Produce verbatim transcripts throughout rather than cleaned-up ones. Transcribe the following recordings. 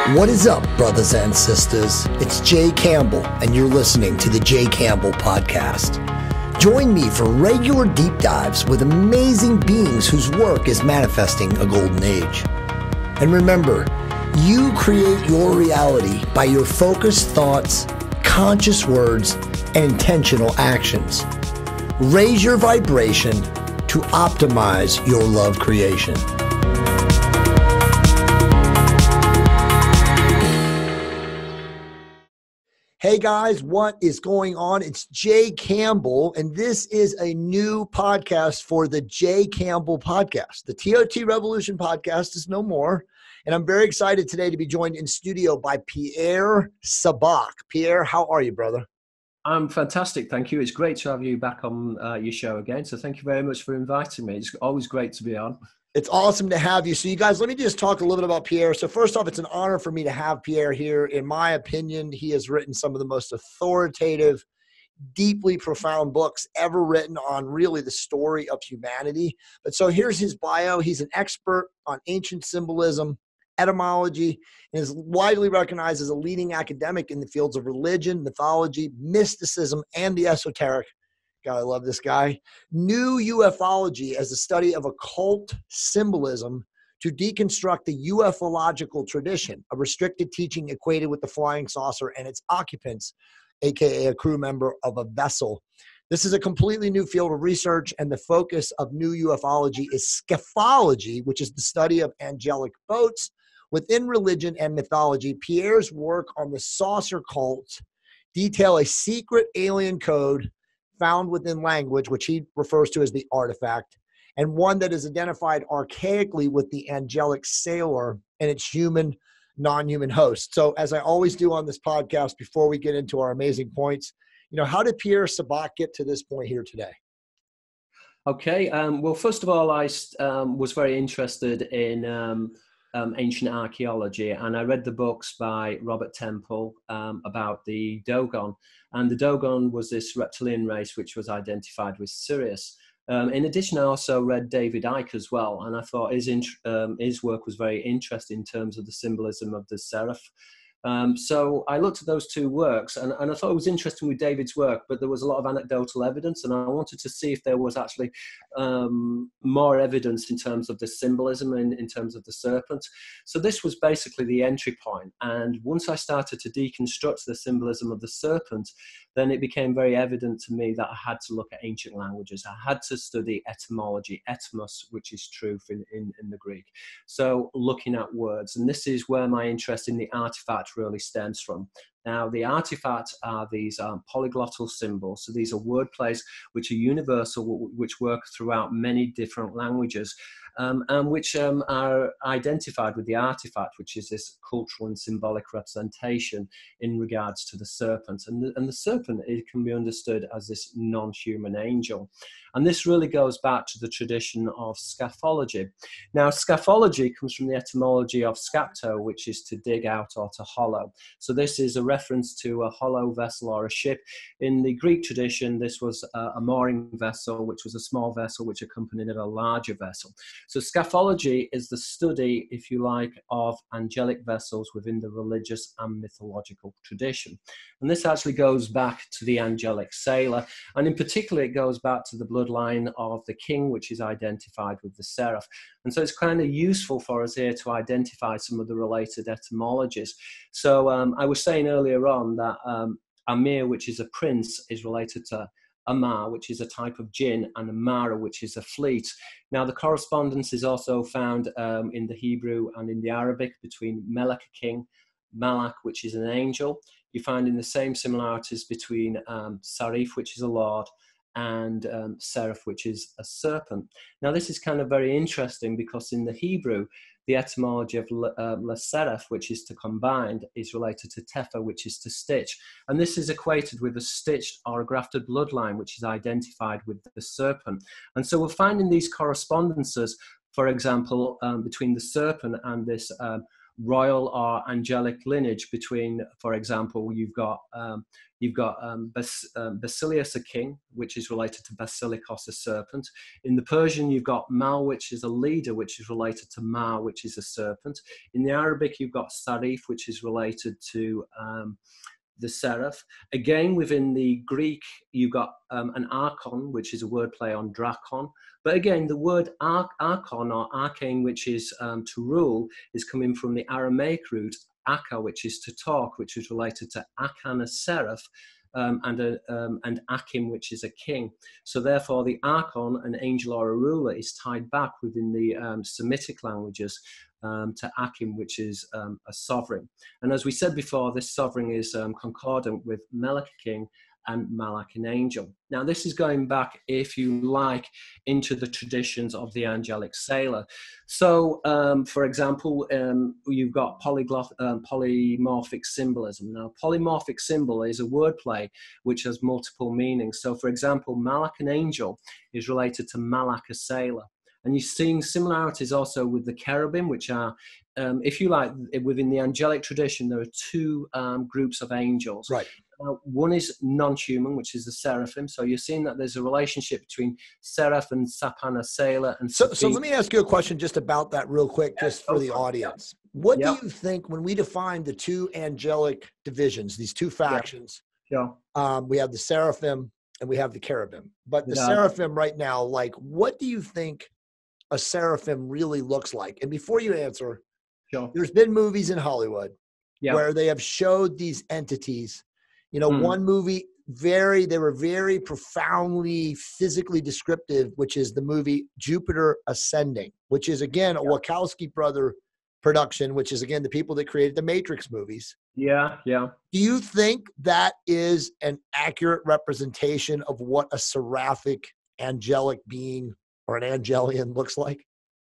What is up, brothers and sisters? It's Jay Campbell, and you're listening to the Jay Campbell Podcast. Join me for regular deep dives with amazing beings whose work is manifesting a golden age. And remember, you create your reality by your focused thoughts, conscious words, and intentional actions. Raise your vibration to optimize your love creation. Hey guys, what is going on? It's Jay Campbell, and this is a new podcast for the Jay Campbell Podcast. The T O T Revolution Podcast is no more, and I'm very excited today to be joined in studio by Pierre Sabak. Pierre, how are you, brother? I'm fantastic, thank you. It's great to have you back on uh, your show again, so thank you very much for inviting me. It's always great to be on. It's awesome to have you. So you guys, let me just talk a little bit about Pierre. So first off, it's an honor for me to have Pierre here. In my opinion, he has written some of the most authoritative, deeply profound books ever written on really the story of humanity. But so here's his bio. He's an expert on ancient symbolism, etymology, and is widely recognized as a leading academic in the fields of religion, mythology, mysticism, and the esoteric. God, I love this guy. New Ufology as a study of occult symbolism to deconstruct the ufological tradition, a restricted teaching equated with the flying saucer and its occupants, aka a crew member of a vessel. This is a completely new field of research, and the focus of New Ufology is skaphology, which is the study of angelic boats within religion and mythology. Pierre's work on the saucer cults detail a secret alien code found within language, which he refers to as the artifact, and one that is identified archaically with the angelic sailor and its human, non-human host. So as I always do on this podcast, before we get into our amazing points, you know, how did Pierre Sabak get to this point here today? Okay, um, well, first of all, I um, was very interested in um, um, ancient archaeology, and I read the books by Robert Temple um, about the Dogon. And the Dogon was this reptilian race which was identified with Sirius. Um, in addition, I also read David Icke as well, and I thought his, um, his work was very interesting in terms of the symbolism of the seraph. Um, so I looked at those two works, and, and I thought it was interesting with David's work, but there was a lot of anecdotal evidence, and I wanted to see if there was actually um, more evidence in terms of the symbolism and in terms of the serpent. So this was basically the entry point, and once I started to deconstruct the symbolism of the serpent, then it became very evident to me that I had to look at ancient languages. I had to study etymology, etymos, which is truth in, in, in the Greek. So looking at words, and this is where my interest in the artifact really stems from. Now, the artifacts are these um, polyglottal symbols. So these are word plays which are universal, which work throughout many different languages, um, and which um, are identified with the artifact, which is this cultural and symbolic representation in regards to the serpent. And the, and the serpent, it can be understood as this non-human angel. And this really goes back to the tradition of skaphology. Now, skaphology comes from the etymology of skapto, which is to dig out or to hollow. So this is a reference to a hollow vessel or a ship. In the Greek tradition, this was a, a mooring vessel, which was a small vessel which accompanied a larger vessel. So skaphology is the study, if you like, of angelic vessels within the religious and mythological tradition. And this actually goes back to the angelic sailor, and in particular, it goes back to the bloodline of the king, which is identified with the seraph. And so it's kind of useful for us here to identify some of the related etymologies. So um, I was saying earlier on that um, Amir, which is a prince, is related to Amar, which is a type of jinn, and Amara, which is a fleet. Now, the correspondence is also found um, in the Hebrew and in the Arabic between Melech, a king, Malak, which is an angel. You find in the same similarities between um, Sarif, which is a lord, and um, seraph, which is a serpent. Now, this is kind of very interesting because in the Hebrew, the etymology of le seraph, which is to combine, is related to tefa, which is to stitch. And this is equated with a stitched or a grafted bloodline, which is identified with the serpent. And so we're finding these correspondences, for example, um, between the serpent and this um, royal or angelic lineage between, for example, you've got um, you've got um, Bas um, Basilius, a king, which is related to Basilikos, a serpent. In the Persian, you've got Mal, which is a leader, which is related to Ma, which is a serpent. In the Arabic, you've got Sarif, which is related to um, the seraph. Again, within the Greek, you've got um, an archon, which is a wordplay on drakon. But again, the word arch archon or arcane, which is um, to rule, is coming from the Aramaic root aka, which is to talk, which is related to akan, a seraph, um, and, a, um, and akim, which is a king. So therefore, the archon, an angel or a ruler, is tied back within the um, Semitic languages Um, to Akim, which is um, a sovereign. And as we said before, this sovereign is um, concordant with Melech, a king, and Malak, an angel. Now, this is going back, if you like, into the traditions of the angelic sailor. So, um, for example, um, you've got polyglot, um, polymorphic symbolism. Now, polymorphic symbol is a wordplay which has multiple meanings. So, for example, Malak, an angel, is related to Malak, a sailor. And you're seeing similarities also with the cherubim, which are, um, if you like, within the angelic tradition, there are two um, groups of angels. Right. Uh, one is non-human, which is the seraphim. So you're seeing that there's a relationship between seraph and sapana sailor. And so, so let me ask you a question just about that real quick, just for the audience. What yep. do you think when we define the two angelic divisions, these two factions? Yeah. Um, we have the seraphim and we have the cherubim. But the Yeah. seraphim right now, like, what do you think a seraphim really looks like? And before you answer, sure. there's been movies in Hollywood yeah. where they have showed these entities. You know, mm. one movie, very, they were very profoundly physically descriptive, which is the movie Jupiter Ascending, which is, again, a yeah. Wachowski brother production, which is, again, the people that created the Matrix movies. Yeah, yeah. Do you think that is an accurate representation of what a seraphic angelic being or an Angelian looks like?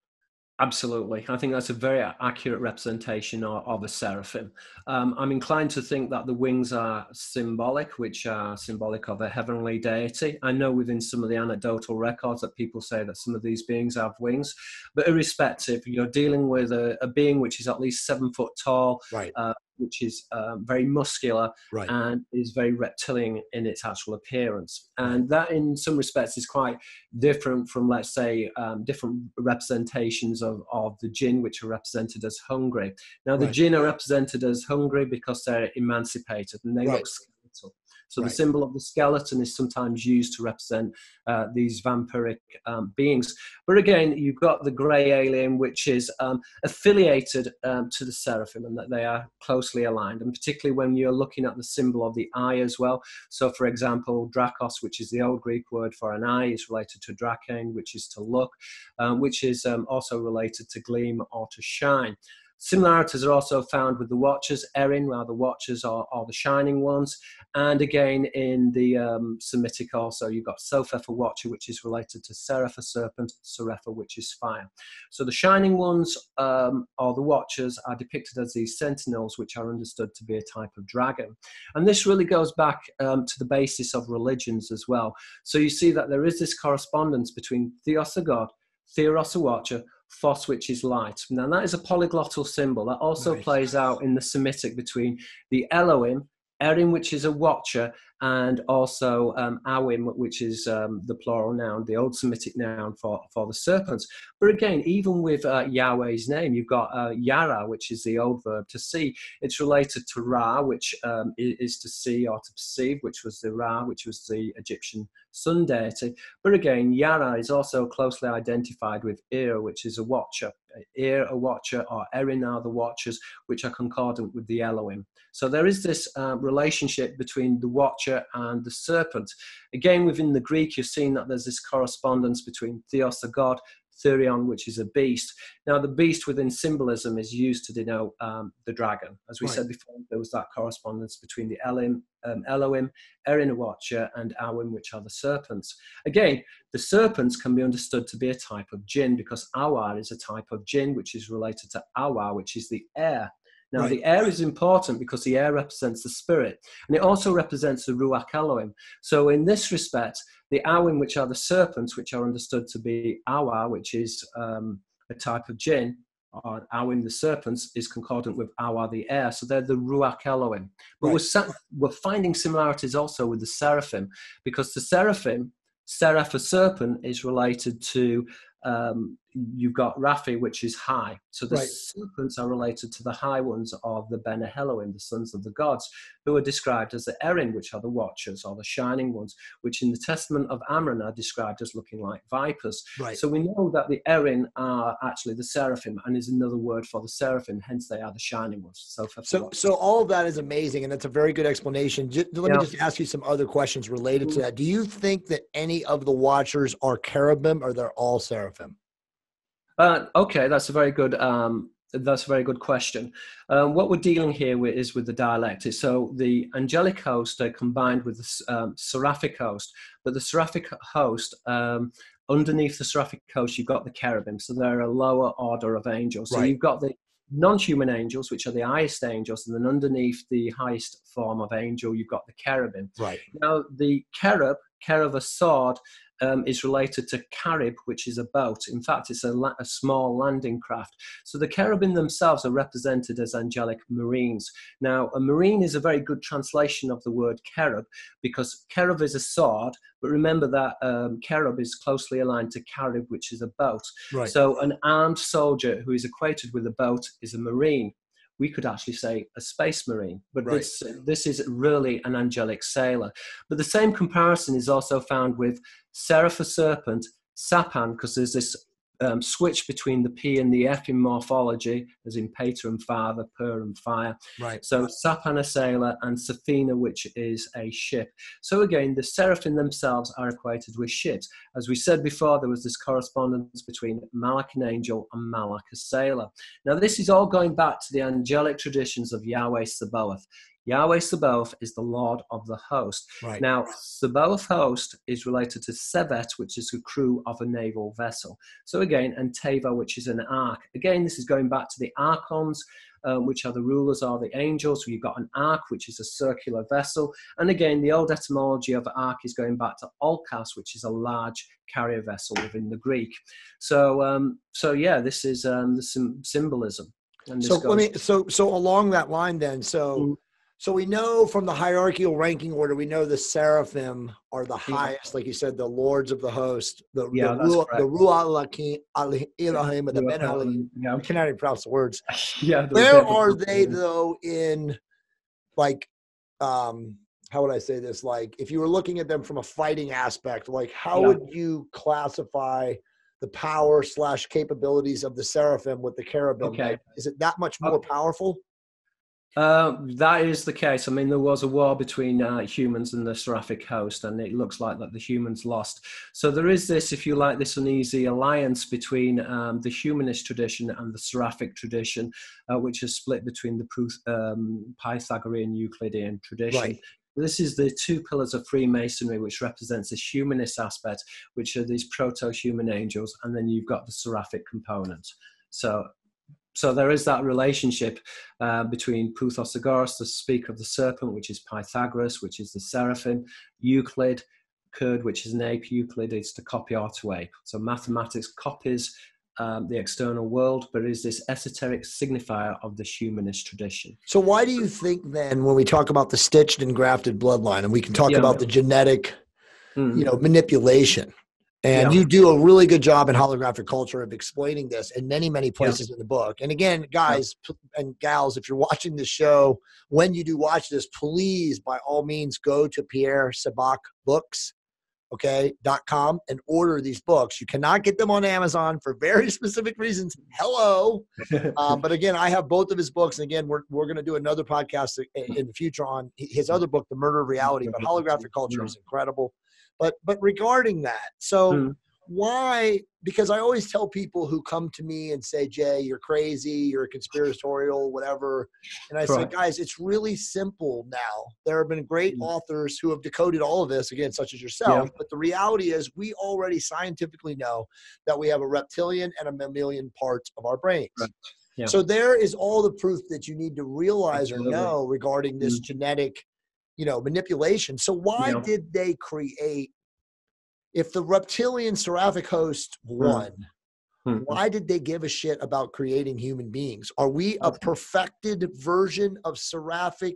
Absolutely. I think that's a very accurate representation of, of a seraphim. Um, I'm inclined to think that the wings are symbolic, which are symbolic of a heavenly deity. I know within some of the anecdotal records that people say that some of these beings have wings, but irrespective, you're dealing with a, a being which is at least seven foot tall, right. uh, which is uh, very muscular, right. and is very reptilian in its actual appearance. And that in some respects is quite different from, let's say, um, different representations of, of the jinn, which are represented as hungry. Now, the right. jinn are represented as hungry because they're emancipated and they right. look skeletal. So right. the symbol of the skeleton is sometimes used to represent uh, these vampiric um, beings. But again, you've got the grey alien, which is um, affiliated um, to the seraphim, and that they are closely aligned. And particularly when you're looking at the symbol of the eye as well. So, for example, Drakos, which is the old Greek word for an eye, is related to Drakein, which is to look, um, which is um, also related to gleam or to shine. Similarities are also found with the Watchers, Erin, where the Watchers are, are the shining ones. And again, in the um, Semitic also, you've got Sopheth, a Watcher, which is related to Seraph, a serpent, Serapha, which is fire. So the shining ones, um, or the Watchers, are depicted as these sentinels, which are understood to be a type of dragon. And this really goes back um, to the basis of religions as well. So you see that there is this correspondence between Theos, a god, Theros, a Watcher, Phos, which is light. Now, that is a polyglottal symbol. That also nice. Plays out in the Semitic between the Elohim, Erin, which is a watcher, and also um, Awim, which is um, the plural noun, the old Semitic noun for, for the serpents. But again, even with uh, Yahweh's name, you've got uh, Yara, which is the old verb to see. It's related to Ra, which um, is to see or to perceive, which was the Ra, which was the Egyptian sun deity. But again, Yara is also closely identified with Ir, which is a watcher. Ir, a watcher, or Erin are the watchers, which are concordant with the Elohim. So there is this uh, relationship between the watcher and the serpent. Again, within the Greek, you're seeing that there's this correspondence between Theos, a god, Therion, which is a beast. Now, the beast within symbolism is used to denote um, the dragon. As we right. said before, there was that correspondence between the Elohim, um, Elohim, Erin, a watcher, and Awim, which are the serpents. Again, the serpents can be understood to be a type of jinn, because Awar is a type of jinn, which is related to Awa, which is the air. Now, right. the air is important because the air represents the spirit, and it also represents the Ruach Elohim. So in this respect, the Awim, which are the serpents, which are understood to be Awa, which is um, a type of jinn, or Awin, the serpents, is concordant with Awa, the air. So they're the Ruach Elohim. But Right. we're, sa- we're finding similarities also with the Seraphim, because the Seraphim, Seraph, a serpent, is related to, um, you've got Raphi, which is high. So the Right. serpents are related to the high ones of the Bene Elohim, the sons of the gods, who are described as the Erin, which are the watchers, or the shining ones, which in the Testament of Amram are described as looking like vipers. Right. So we know that the Erin are actually the Seraphim, and is another word for the Seraphim, hence they are the shining ones. So, So, so all of that is amazing, and that's a very good explanation. Just, let yeah. me just ask you some other questions related to that. Do you think that any of the watchers are cherubim, or they're all seraphim? Uh, okay, that's a very good. Um, that's a very good question. Um, what we're dealing here with is with the dialectic. So the angelic host are combined with the um, seraphic host, but the seraphic host, um, underneath the seraphic host, you've got the cherubim. So they're a lower order of angels. So Right. you've got the non-human angels, which are the highest angels, and then underneath the highest form of angel, you've got the cherubim. Right. Now, the cherub, cherub, a sword, um, is related to carib, which is a boat. In fact, it's a, la- a small landing craft. So the cherubim themselves are represented as angelic marines. Now, a marine is a very good translation of the word cherub, because cherub is a sword, but remember that um, cherub is closely aligned to carib, which is a boat. Right. So an armed soldier who is equated with a boat is a marine. We could actually say a space marine, but Right. this this is really an angelic sailor. But the same comparison is also found with seraph, a serpent, sapan, because there's this um, switch between the P and the F in morphology, as in pater and father, per and fire. Right. So sapan, a sailor, and safina, which is a ship. So again, the seraphim themselves are equated with ships. As we said before, there was this correspondence between Malach, an angel, and Malach, a sailor. Now, this is all going back to the angelic traditions of Yahweh Sabaoth. Yahweh Sabaoth is the Lord of the host. Right. Now, Sabaoth host is related to Sevet, which is the crew of a naval vessel. So again, and Teva, which is an ark. Again, this is going back to the archons, um, which are the rulers or the angels. You've got an ark, which is a circular vessel. And again, the old etymology of ark is going back to olkas, which is a large carrier vessel within the Greek. So, um, so yeah, this is um, the sim- symbolism. And this So goes- let me. So so along that line, then. So. Mm. So we know from the hierarchical ranking order, we know the seraphim are the Yeah. highest, like you said, the lords of the host, the Yeah, the that's Ruach, correct. the Ruach Elohim, and the Ben Elohim. Yeah. I cannot even pronounce the words. Yeah, Where are they though in, like, um, how would I say this? Like, if you were looking at them from a fighting aspect, like, how Yeah. would you classify the power slash capabilities of the seraphim with the cherubim? Okay. Like, is it that much more Okay. powerful? Uh, that is the case. I mean, there was a war between uh, humans and the seraphic host, and it looks like that the humans lost. So there is this, if you like, this uneasy alliance between um, the humanist tradition and the seraphic tradition, uh, which is split between the um, Pythagorean Euclidean tradition. Right. This is the two pillars of Freemasonry, which represents this humanist aspect, which are these proto-human angels, and then you've got the seraphic component. So So there is that relationship uh, between Puthos-Agoras, the speaker of the serpent, which is Pythagoras, which is the seraphim, Euclid, Kurd, which is an ape, Euclid is to copy or to ape. So mathematics copies um, the external world, but is this esoteric signifier of the humanist tradition. So why do you think then, when we talk about the stitched and grafted bloodline, and we can talk Yeah. about the genetic, Mm. you know, manipulation, and Yeah. you do a really good job in Holographic Culture of explaining this in many, many places Yeah. in the book. And again, guys yeah. and gals, if you're watching this show, when you do watch this, please, by all means, go to Pierre Sabak books, okay, dot com and order these books. You cannot get them on Amazon for very specific reasons. Hello. um, but again, I have both of his books. And again, we're, we're going to do another podcast in, in the future on his other book, The Murder of Reality. But Holographic Culture is incredible. But but regarding that, so mm. why, because I always tell people who come to me and say, Jay, you're crazy, you're a conspiratorial, whatever. And I Correct. say, guys, it's really simple now. There have been great mm. authors who have decoded all of this, again, such as yourself. Yeah. But the reality is we already scientifically know that we have a reptilian and a mammalian parts of our brains. Right. Yeah. So there is all the proof that you need to realize Absolutely. or know regarding this mm. genetic, you know, manipulation. So why yeah. did they create, if the reptilian seraphic host won, mm. Mhm. Why did they give a shit about creating human beings? Are we a perfected version of seraphic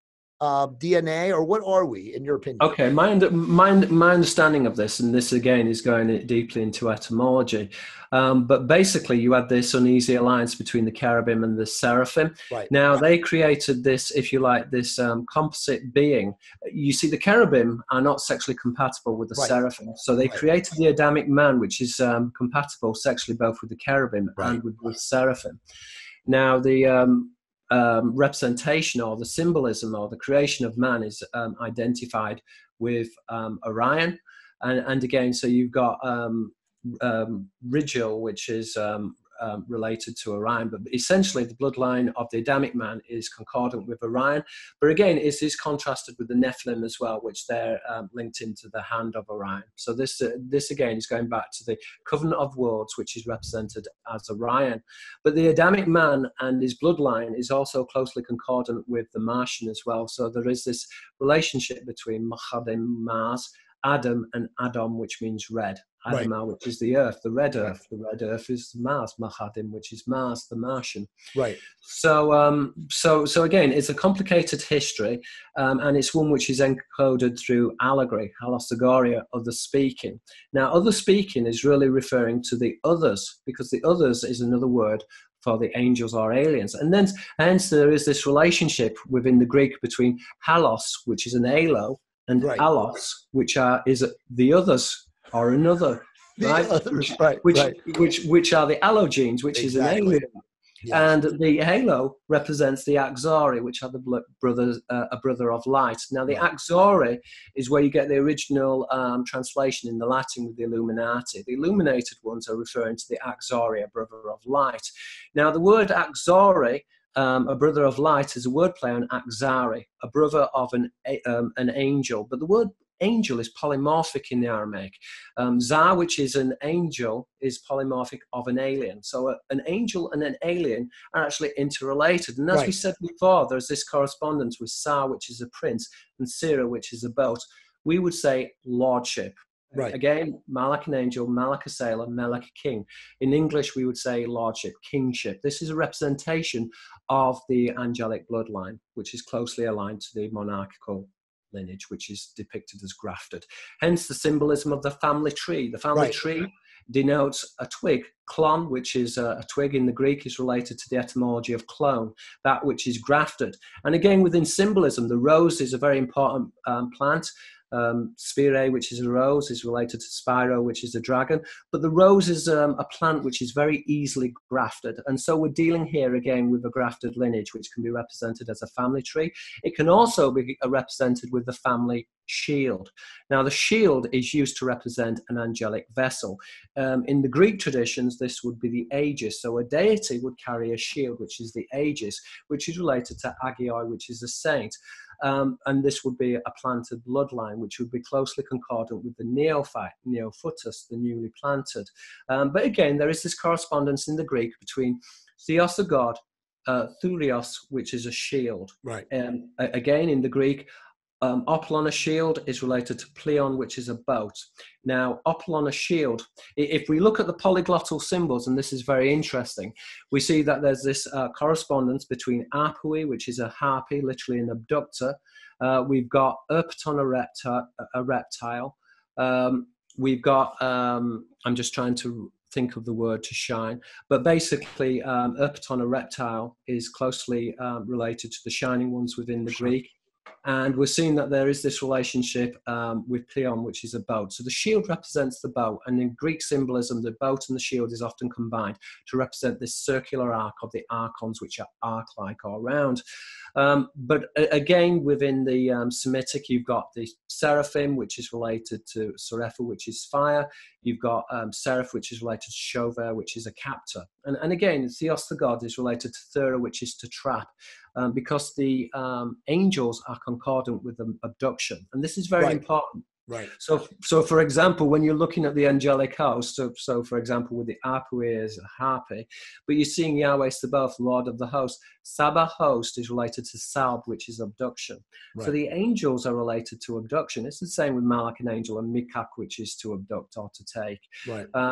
uh, D N A, or what are we, in your opinion? Okay, my, under, my, my understanding of this, and this again is going deeply into etymology, um, but basically you had this uneasy alliance between the cherubim and the seraphim. Right. Now they created this, if you like, this um, composite being. You see, the cherubim are not sexually compatible with the Right. seraphim, so they Right. created the Adamic man, which is um, compatible sexually both with the cherubim Right. and with the seraphim. Now the um, Um, representation or the symbolism or the creation of man is um, identified with um, Orion, and, and again, so you've got um, um, Rigel, which is um, um, related to Orion, but essentially the bloodline of the Adamic man is concordant with Orion. But again, it is contrasted with the Nephilim as well, which they're um, linked into the hand of Orion. So this, uh, this again is going back to the Covenant of Worlds, which is represented as Orion. But the Adamic man and his bloodline is also closely concordant with the Martian as well. So there is this relationship between Machadim, Mars, Adam, and Adam, which means red. Adama, right. Which is the earth, the red earth. The red earth is Mars, Machadim, which is Mars, the Martian. Right. So, um, so, so again, it's a complicated history, um, and it's one which is encoded through allegory, halosgoria, other speaking. Now, other speaking is really referring to the others, because the others is another word for the angels or aliens. And then, hence, there is this relationship within the Greek between halos, which is an halo, and right. allos, which are is the others. Or another, the right? Others, which, right, which, right. which, which are the allogenes, which exactly. is an alien. Yes. And the halo represents the Axari, which are the brothers, uh, a brother of light. Now, the right. Axari is where you get the original um, translation in the Latin with the Illuminati. The illuminated ones are referring to the Axari, a brother of light. Now, the word Axari, Um, a brother of light, is a wordplay on Axari, a brother of an um, an angel. But the word angel is polymorphic in the Aramaic. Um, Zah, which is an angel, is polymorphic of an alien. So a, an angel and an alien are actually interrelated. And as right. we said before, there's this correspondence with Sa, which is a prince, and Sira, which is a boat. We would say lordship. Right. Again, Malak an angel, Malak a sailor, Malak a king. In English, we would say lordship, kingship. This is a representation of the angelic bloodline, which is closely aligned to the monarchical lineage, which is depicted as grafted. Hence the symbolism of the family tree. The family right. tree denotes a twig. Clon, which is a, a twig in the Greek, is related to the etymology of clone, that which is grafted. And again, within symbolism, the rose is a very important um, plant. Um, Spire, which is a rose, is related to Spyro, which is a dragon. But the rose is um, a plant which is very easily grafted. And so we're dealing here again with a grafted lineage, which can be represented as a family tree. It can also be represented with the family shield. Now, the shield is used to represent an angelic vessel. Um, in the Greek traditions, this would be the Aegis. So a deity would carry a shield, which is the Aegis, which is related to Agioi, which is a saint. Um, and this would be a planted bloodline, which would be closely concordant with the neophyte, neophytus, the newly planted. Um, but again, there is this correspondence in the Greek between theos, a god, uh, thurios, which is a shield. Right. Um, again, in the Greek, Um, Oplon, a shield, is related to Pleon, which is a boat. Now, Oplon, a shield, if we look at the polyglottal symbols, and this is very interesting, we see that there's this uh, correspondence between Arpui, which is a harpy, literally an abductor. Uh, we've got Erpaton, a, repti- a reptile. Um, we've got, um, I'm just trying to think of the word to shine, but basically, um, Erpaton, a reptile, is closely um, related to the shining ones within the Greek. And we're seeing that there is this relationship um, with Pleon, which is a boat. So the shield represents the boat. And in Greek symbolism, the boat and the shield is often combined to represent this circular arc of the archons, which are arc-like or round. Um, but again, within the um, Semitic, you've got the Seraphim, which is related to Seraphic, which is fire. You've got um, Seraph, which is related to Shover, which is a captor. And, and again, Theos, the god, is related to Thera, which is to trap. Um, because the um, angels are concordant with the abduction. And this is very right. important. Right. So, so for example, when you're looking at the angelic host, so, so for example, with the Arpui is a harpy, but you're seeing Yahweh Sabaoth, Lord of the host. Sabah host is related to Salb, which is abduction. Right. So the angels are related to abduction. It's the same with Malak, an angel, and Mikak, which is to abduct or to take. Right. Um,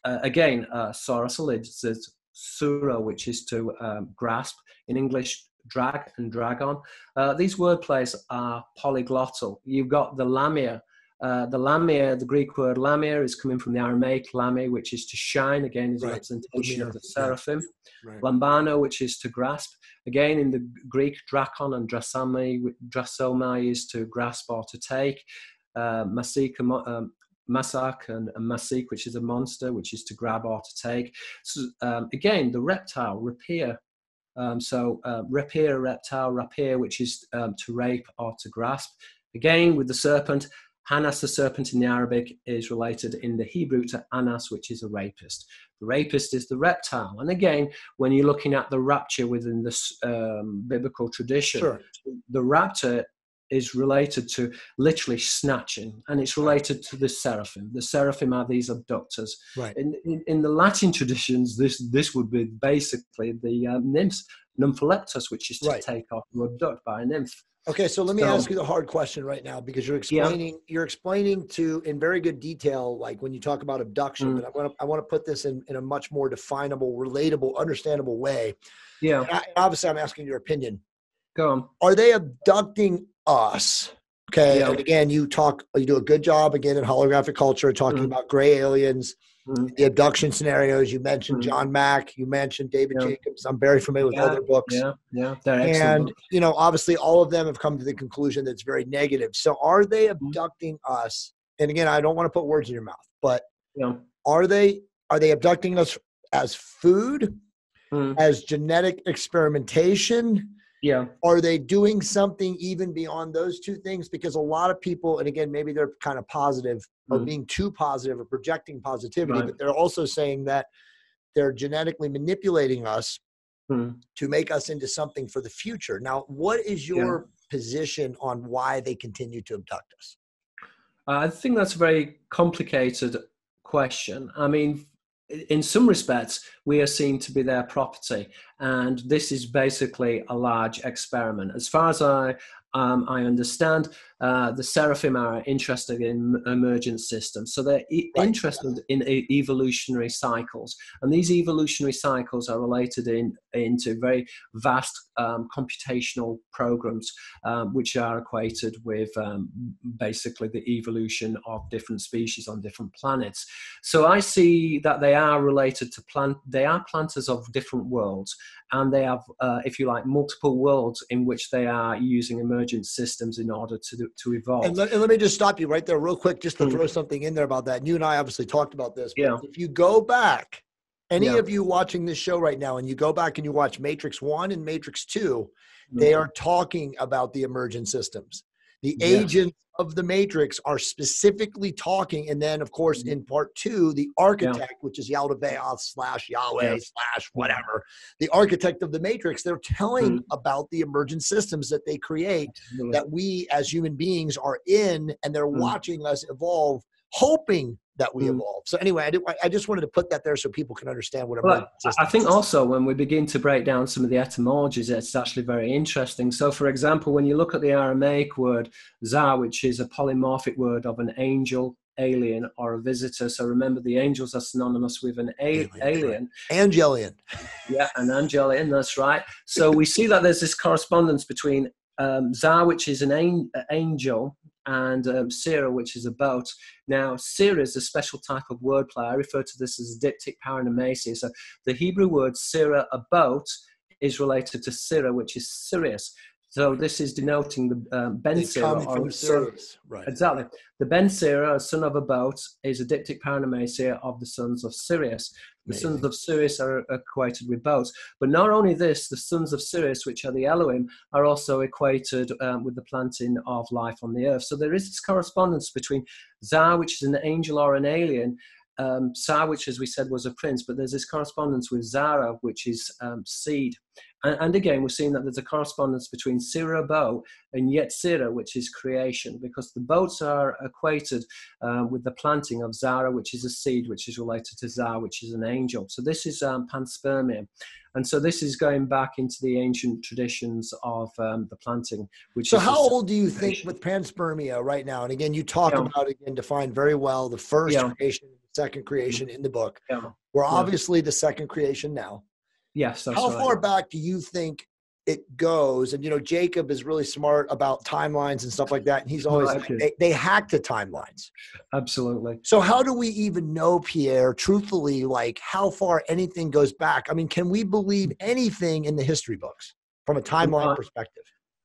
uh, again, uh, sorasal is sura, which is to um, grasp. In English, drag and dragon. Uh, these word plays are polyglottal. You've got the lamia. Uh, the lamia, the Greek word lamia, is coming from the Aramaic lame, which is to shine, again, is a Right. representation Lamia. of the seraphim. Yeah. Right. Lambano, which is to grasp. Again, in the Greek, drakon and drasami, drasomai is to grasp or to take. Uh, masik, um, masak and, and masik, which is a monster, which is to grab or to take. So, um, again, the reptile, rapier. Um, so uh, rapier, reptile, rapier, which is um, to rape or to grasp. Again, with the serpent, Hanas, the serpent in the Arabic, is related in the Hebrew to Anas, which is a rapist. The rapist is the reptile. And again, when you're looking at the rapture within this um, biblical tradition, Sure. the raptor is related to literally snatching, and it's related to the seraphim. The seraphim are these abductors. Right. In, in, in the Latin traditions, this, this would be basically the uh, nymphs, nymphaleptus, which is to Right. take off or abduct by a nymph. Okay, so let me So- ask you the hard question right now, because you're explaining you're explaining to in very good detail, like when you talk about abduction. Mm. But I want to I want to put this in in a much more definable, relatable, understandable way. Yeah, And I, obviously, I'm asking your opinion. go on. Are they abducting us? Okay, Yeah. and again, you talk you do a good job again in holographic culture talking Mm. about gray aliens. Mm. The abduction scenarios. You mentioned Mm. John Mack. You mentioned David Yeah. Jacobs. I'm very familiar with all Yeah, their books. yeah, yeah, they're excellent And, books. you know, obviously all of them have come to the conclusion that's very negative. So are they abducting us? And again, I don't want to put words in your mouth, but Yeah. are they, are they abducting us as food, Mm. as genetic experimentation? Yeah. Are they doing something even beyond those two things? Because a lot of people, and again, maybe they're kind of positive or Mm. being too positive or projecting positivity, Right. but they're also saying that they're genetically manipulating us Mm. to make us into something for the future. Now, what is your position on why they continue to abduct us? I think that's a very complicated question. I mean, in some respects, we are seen to be their property, and this is basically a large experiment. As far as I um, I understand, uh, the Seraphim are interested in emergent systems, so they're e- Right. interested in e- evolutionary cycles, and these evolutionary cycles are related in into very vast um, computational programs, um, which are equated with um, basically the evolution of different species on different planets. So I see that they are related to plant. They are planters of different worlds, and they have, uh, if you like, multiple worlds in which they are using emergent systems in order to to evolve. And let, and let me just stop you right there real quick, just to Mm. throw something in there about that. And you and I obviously talked about this, but Yeah. if you go back, any Yeah. of you watching this show right now, and you go back and you watch Matrix one and Matrix two, Mm. they are talking about the emergent systems. The Yes. agents of the Matrix are specifically talking. And then, of course, Mhm. in part two, the architect, which is Yaldabaoth slash Yahweh Yeah. slash whatever, the architect of the Matrix, they're telling Mm. about the emergent systems that they create, Absolutely. that we as human beings are in, and they're Mm. watching us evolve, hoping that we Mm. evolve. So anyway, I, did, I just wanted to put that there so people can understand what Well, emergent I- I systems think is. also when we begin to break down some of the etymologies, it's actually very interesting. So, for example, when you look at the Aramaic word "zah," which is a polymorphic word of an angel, alien, or a visitor. So remember, the angels are synonymous with an a- Alien, alien. Angelian. Yeah, an angelian, that's right. So we see that there's this correspondence between um, Zah, which is an an- angel, and um, Sira, which is a boat. Now, Sira is a special type of wordplay. I refer to this as diptych paranomasia. So the Hebrew word Sira, a boat, is related to Sira, which is Sirius. So this is denoting the um, Ben They Sira, come or from son. Sirius. Right. Exactly. The Ben Sira, a son of a boat, is a diptych paranomasia of the sons of Sirius. The Amazing. sons of Sirius are equated with boats. But not only this, the sons of Sirius, which are the Elohim, are also equated um, with the planting of life on the earth. So there is this correspondence between Zah, which is an angel or an alien, um, Sa, which, as we said, was a prince, but there's this correspondence with Zara, which is um, seed. And, and again, we're seeing that there's a correspondence between Sira, boat, and Yetzirah, which is creation, because the boats are equated uh, with the planting of Zara, which is a seed, which is related to Zah, which is an angel. So this is um, panspermia. And so this is going back into the ancient traditions of um, the planting, which So is how a old do you think creation. with panspermia right now? And again, you talk Yeah. about, again, define very well the first Yeah. creation, second creation in the book. Yeah. We're Yeah. obviously the second creation now. Yes, that's How right. far back do you think it goes? And, you know, Jacob is really smart about timelines and stuff like that. And he's always, Right. they, they hack the timelines. Absolutely. So how do we even know, Pierre, truthfully, like how far anything goes back? I mean, can we believe anything in the history books from a timeline Right. perspective?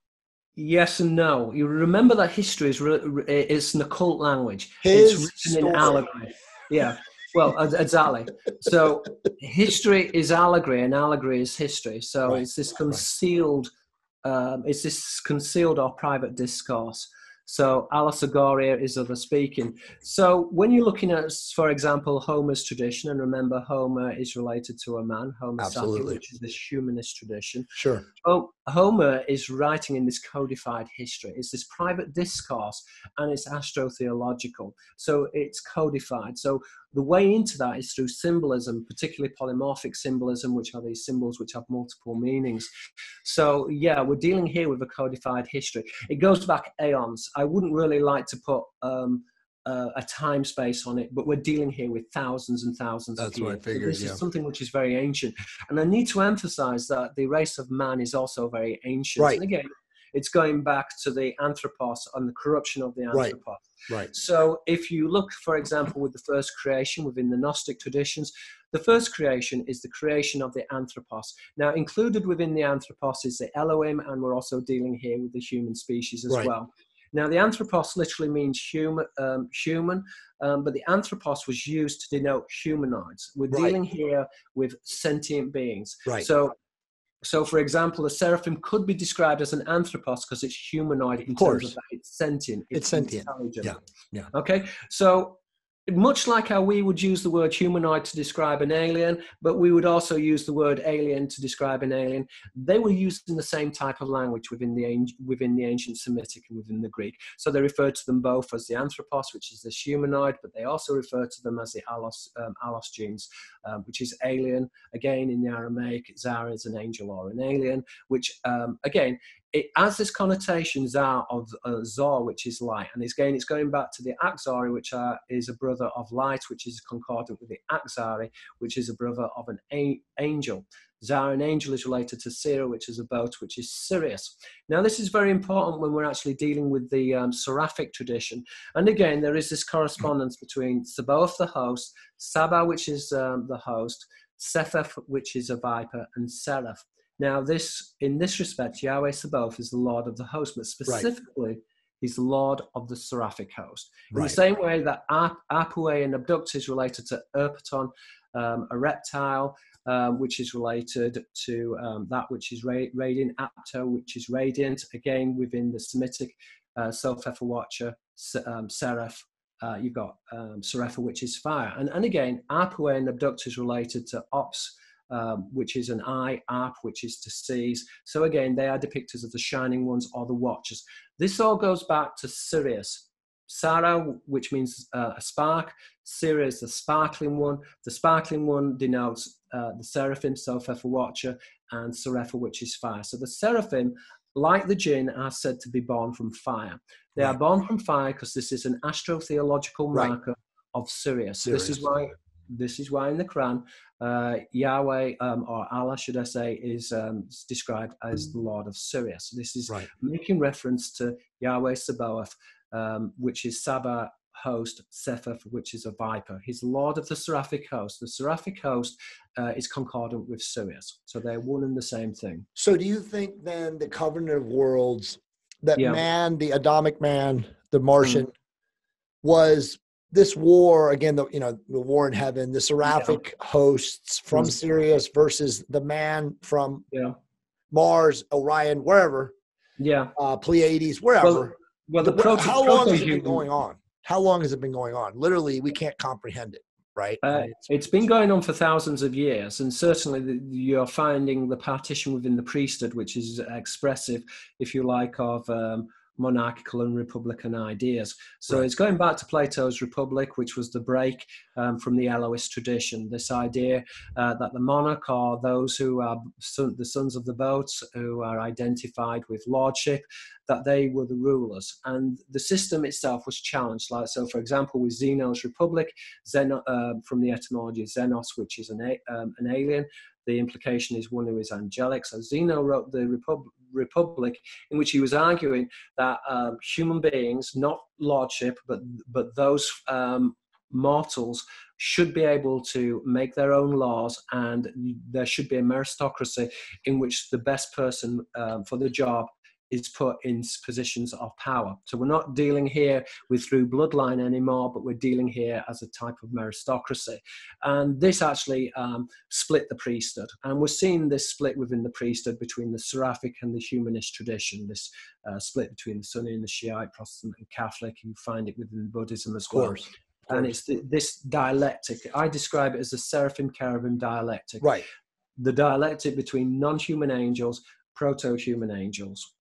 Yes and no. You remember that history is it's an occult language. His it's written story. in allegory. Yeah. Well, exactly. So history is allegory, and allegory is history. So Right. it's this concealed, um, it's this concealed or private discourse. So allegoria is other speaking. So when you're looking at, for example, Homer's tradition, and remember Homer is related to a man, Homer Sapien, which is this humanist tradition. Sure. Oh, Homer is writing in this codified history. It's this private discourse, and it's astrotheological. So it's codified. So the way into that is through symbolism, particularly polymorphic symbolism, which are these symbols which have multiple meanings. So yeah, we're dealing here with a codified history. It goes back aeons. I wouldn't really like to put um, uh, a time space on it, but we're dealing here with thousands and thousands That's of years. what I figured, this yeah. is something which is very ancient. And I need to emphasize that the race of man is also very ancient. Right. And again, it's going back to the anthropos and the corruption of the anthropos. Right. Right. So if you look, for example, with the first creation within the Gnostic traditions, the first creation is the creation of the anthropos. Now, included within the anthropos is the Elohim, and we're also dealing here with the human species as Right. well. Now, the anthropos literally means human, um, human um, but the anthropos was used to denote humanoids. We're Right. dealing here with sentient beings. Right. So, so for example, the seraphim could be described as an anthropos because it's humanoid in Of course. terms of that it's sentient, it's, It's sentient. intelligent. Yeah. Yeah. Okay, so much like how we would use the word humanoid to describe an alien, but we would also use the word alien to describe an alien, they were using the same type of language within the within the ancient Semitic and within the Greek. So they referred to them both as the anthropos, which is this humanoid, but they also referred to them as the allos, um, allos genes, um, which is alien. Again, in the Aramaic, Zara is an angel or an alien, which um, again, it has this connotation, Zar, of uh, Zor, which is light. And it's going, it's going back to the Axari, which uh, is a brother of light, which is concordant with the Axari, which is a brother of an a- angel. Zar, an angel, is related to Sira, which is a boat, which is Sirius. Now, this is very important when we're actually dealing with the um, Seraphic tradition. And again, there is this correspondence between Sabaoth, the host, Saba, which is um, the host, Sepheth, which is a viper, and Seraph. Now, this, in this respect, Yahweh Sabaoth is the Lord of the host, but specifically, right. he's the Lord of the Seraphic host. In right. the same way that Apue and Abduct is related to Erpaton, um, a reptile, um, which is related to um, that which is ra- radiant, Apto, which is radiant, again, within the Semitic, uh, Sophepha Watcher, um, Seraph, uh, you've got um, Serapha, which is fire. And, and again, Apue and Abduct is related to Ops, Um, which is an eye, Ap, which is to seize. So again, they are depicted as the shining ones or the watchers. This all goes back to Sirius. Sarah, which means uh, a spark. Sirius, the sparkling one. The sparkling one denotes uh, the seraphim, Sophepha Watcher, and Serapha, which is fire. So the seraphim, like the jinn, are said to be born from fire. They right. are born from fire because this is an astrotheological marker right. of Sirius. Sirius. This is why... This is why in the Quran, uh, Yahweh, um, or Allah, should I say, is um, described as the Lord of Sirius. This is right. making reference to Yahweh Sabaoth, um, which is Saba host, Sepheth, which is a viper. He's Lord of the Seraphic host. The Seraphic host uh, is concordant with Sirius. So they're one and the same thing. So do you think then the covenant of worlds, that yeah. man, the Adamic man, the Martian, mm. was... this war, again, the, you know, the war in heaven, the Seraphic yeah. hosts from mm. Sirius versus the man from yeah. Mars, Orion, wherever. Yeah. Uh, Pleiades, wherever. Well, well the proto, How long has it been going on? How long has it been going on? Literally, we can't comprehend it, right? Uh, it's been going on for thousands of years. And certainly the, you're finding the partition within the priesthood, which is expressive, if you like, of... Um, monarchical and republican ideas. So Right. it's going back to Plato's Republic, which was the break um, from the Eloist tradition. This idea uh, that the monarch are those who are son, the sons of the boats, who are identified with lordship, that they were the rulers. And the system itself was challenged. Like, so, for example, with Zeno's Republic, Zeno, uh, from the etymology Xenos, which is an, a, um, an alien, the implication is one who is angelic. So Zeno wrote the Repub Republic, in which he was arguing that um, human beings, not lordship, but, but those um, mortals should be able to make their own laws, and there should be a meritocracy in which the best person um, for the job is put in positions of power. So we're not dealing here with through bloodline anymore, but we're dealing here as a type of meritocracy. And this actually um, split the priesthood. And we're seeing this split within the priesthood between the Seraphic and the humanist tradition, this uh, split between the Sunni and the Shiite, Protestant and Catholic. You find it within Buddhism as well. Of course. And it's the, this dialectic. I describe it as the Seraphim-Kerubim Dialectic. Right. The dialectic between non-human angels, proto-human angels.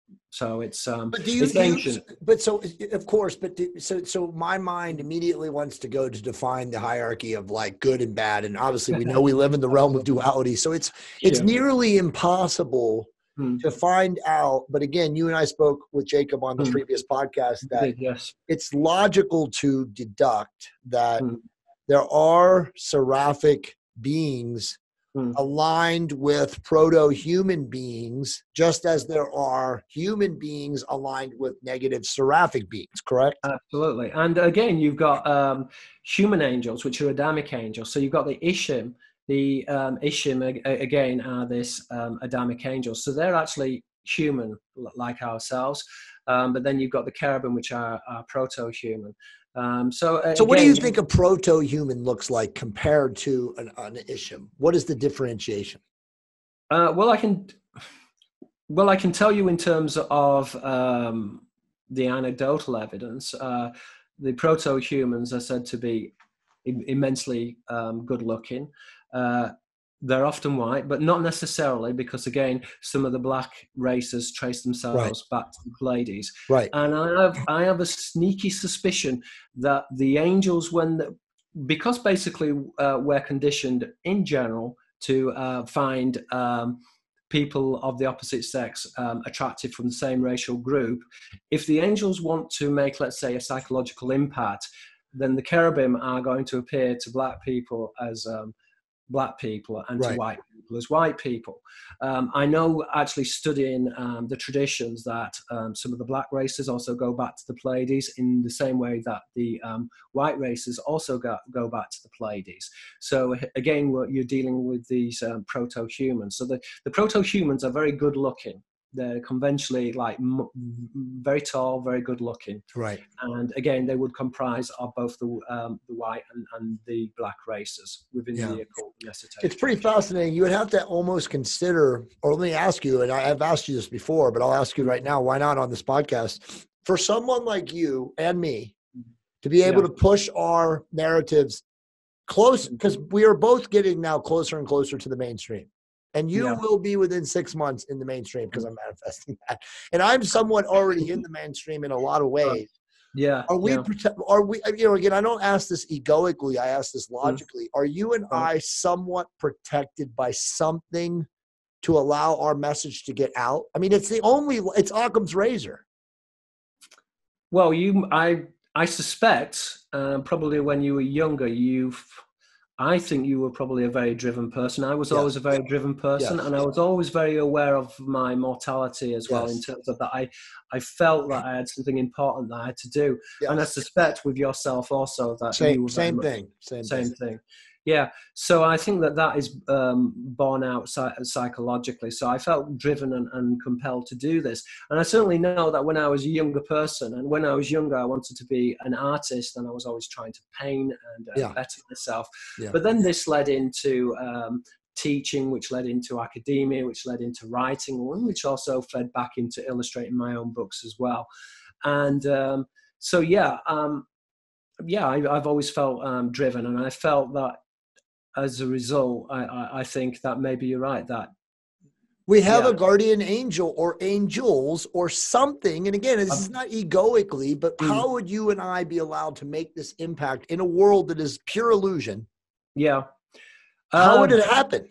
So it's um but do you, it's do ancient. You, but so of course, but do, so so my mind immediately wants to go to define the hierarchy of like good and bad, and obviously we know we live in the realm of duality, so it's it's Sure. nearly impossible hmm. to find out. But again, you and I spoke with Jacob on the hmm. previous podcast that did, yes. it's logical to deduct that hmm. there are seraphic beings Hmm. aligned with proto-human beings, just as there are human beings aligned with negative seraphic beings, correct? Absolutely. And again, you've got um, human angels, which are Adamic angels. So you've got the Ishim. The um, Ishim, again, are this um, Adamic angels. So they're actually human, like ourselves. Um, but then you've got the cherubim, which are, are proto-human. Um, so, uh, so what again, do you think a proto-human looks like compared to an, an Ishim? What is the differentiation? Uh, well, I can, well, I can tell you in terms of um, the anecdotal evidence. Uh, the proto-humans are said to be im immensely um, good-looking. Uh, They're often white, but not necessarily, because again, some of the black races trace themselves right. back to the Pleiades. Right. And I have, I have a sneaky suspicion that the angels, when, the, because basically uh, we're conditioned in general to uh, find um, people of the opposite sex um, attractive from the same racial group, if the angels want to make, let's say, a psychological impact, then the cherubim are going to appear to black people as um, black people and right. to white people as white people. Um, I know actually studying um, the traditions that um, some of the black races also go back to the Pleiades in the same way that the um, white races also go, go back to the Pleiades. So again, you're dealing with these um, proto-humans. So the, the proto-humans are very good looking. They're conventionally like m very tall, very good looking. Right. And again, they would comprise of both the um, the white and, and the black races within yeah. the occult and esoteric. It's pretty fascinating. You would have to almost consider, or let me ask you, and I, I've asked you this before, but I'll ask you right now, why not on this podcast? For someone like you and me to be able yeah. to push our narratives close, because we are both getting now closer and closer to the mainstream. And you yeah. will be within six months in the mainstream, because I'm manifesting that. And I'm somewhat already in the mainstream in a lot of ways. Yeah. Are we, yeah. are we, you know, again, I don't ask this egoically. I ask this logically. Are you and I somewhat protected by something to allow our message to get out? I mean, it's the only, it's Occam's razor. Well, you, I, I suspect uh, probably when you were younger, you've, I think you were probably a very driven person. I was yes. always a very driven person, yes. and I was always very aware of my mortality as well, yes. in terms of that I, I felt that I had something important that I had to do. Yes. And I suspect with yourself also that same, you were same much, thing, same, same thing. thing. Yeah. So I think that that is um, borne out psych psychologically. So I felt driven and, and compelled to do this. And I certainly know that when I was a younger person, and when I was younger, I wanted to be an artist, and I was always trying to paint and uh, yeah. better myself. Yeah. But then this led into um, teaching, which led into academia, which led into writing, which also fed back into illustrating my own books as well. And um, so, yeah, um, yeah, I, I've always felt um, driven, and I felt that as a result, I, I, I think that maybe you're right, that We have Yeah. a guardian angel or angels or something. And again, this Um, is not egoically, but mm, how would you and I be allowed to make this impact in a world that is pure illusion? yeah. How would Uh, it happen?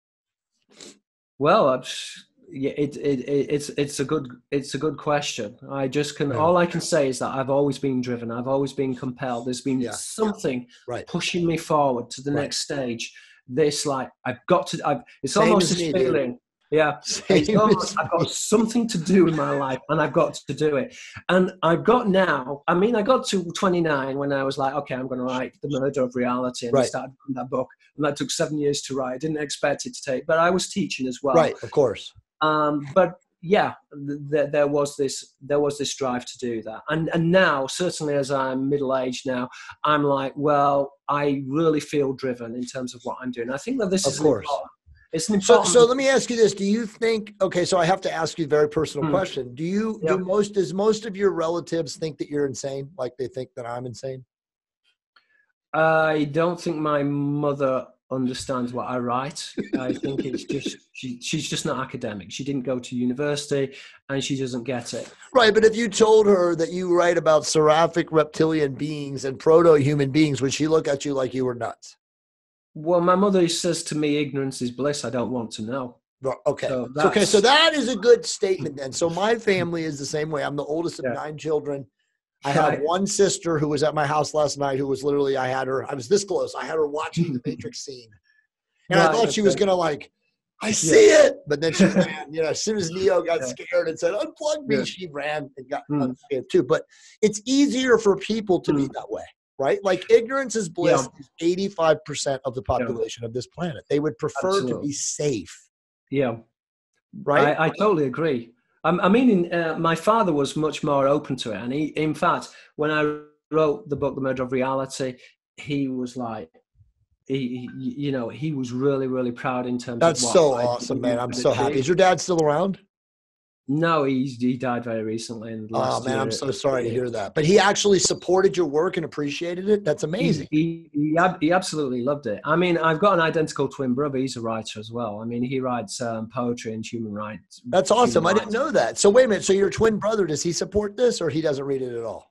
well, uh, yeah, it, it, it, it's it's a good it's a good question. I just can Yeah. all I can say is that I've always been driven. I've always been compelled. There's been Yeah. something Right. pushing me forward to the Right. next stage. This like I've got to. I've, it's Same almost as this me, dude. feeling. Yeah, Same it's almost, as I've got me. something to do in my life, and I've got to do it. And I've got now. I mean, I got to twenty-nine when I was like, okay, I'm going to write The Murder of Reality, and I Right. started that book, and that took seven years to write. I didn't expect it to take, but I was teaching as well. Right. Of course. Um, but yeah, th- there was this there was this drive to do that, and and now certainly as I'm middle aged now, I'm like, well, I really feel driven in terms of what I'm doing. I think that this Of is course. an important. It's an So, important. so let me ask you this: do you think? Okay, so I have to ask you a very personal Hmm. question. Do you Yeah. do most? Does most of your relatives think that you're insane? Like they think that I'm insane? I don't think my mother understands what I write. I think it's just she, she's just not academic. She didn't go to university, and she doesn't get it. Right, but if you told her that you write about seraphic reptilian beings and proto-human beings, would she look at you like you were nuts? Well, my mother says to me, "Ignorance is bliss. I don't want to know." Okay. So So, okay. So that's that is a good statement then. So my family is the same way. I'm the oldest of yeah. nine children. I have Right. one sister who was at my house last night who was literally, I had her, I was this close. I had her watching the Matrix scene. And Right, I thought she was okay. going to like, I see Yeah. it. But then she ran, you know, as soon as Neo got Yeah. scared and said, unplug me, Yeah. she ran and got Mm. unscathed too. But it's easier for people to be Mm. that way, right? Like ignorance is bliss Yeah. is eighty-five percent of the Yeah. population of this planet. They would prefer to Absolutely. be safe, Yeah. right? I, I totally agree. I, I mean, uh, my father was much more open to it. And he, in fact, when I wrote the book, The Murder of Reality, he was like, he, he you know, he was really, really proud in terms of That's what so I awesome, man. I'm had so happy. achieved. Is your dad still around? No, he's, he died very recently in the Oh last man, year. I'm so sorry to hear that. But he actually supported your work and appreciated it. That's amazing. He, he, he, ab- he absolutely loved it. I mean, I've got an identical twin brother. He's a writer as well. I mean, he writes um, poetry and human rights. That's awesome. Human I didn't rights. know that. So wait a minute. So your twin brother, does he support this or he doesn't read it at all?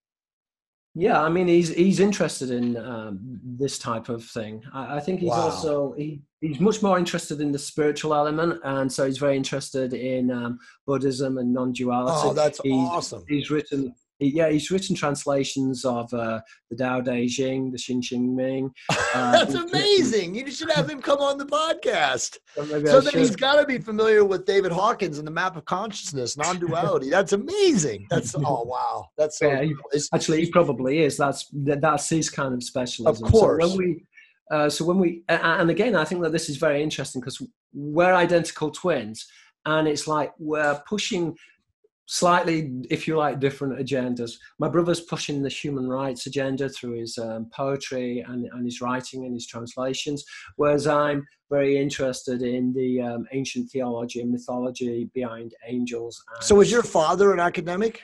Yeah, I mean, he's he's interested in um, this type of thing. I, I think he's Wow. also he, he's much more interested in the spiritual element, and so he's very interested in um, Buddhism and non-duality. Oh, that's he's, awesome. He's written, he, yeah, he's written translations of uh, the Tao Te Ching, the Xin Xing Ming. Uh, That's amazing. You should have him come on the podcast. Maybe So I then should. he's got to be familiar with David Hawkins and the map of consciousness, non-duality. That's amazing. That's, oh, wow. That's so Yeah, he, cool. It's- actually, he probably is. That's that's his kind of specialism. Of course. So when we, uh, so when we, and again, I think that this is very interesting because we're identical twins, and it's like we're pushing slightly, if you like, different agendas. My brother's pushing the human rights agenda through his um, poetry and, and his writing and his translations, whereas I'm very interested in the um, ancient theology and mythology behind angels. And so was your father an academic?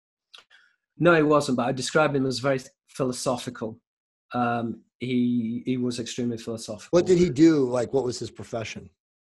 No, he wasn't, but I describe him as very philosophical. Um, he he was extremely philosophical. What did he do? Like, what was his profession?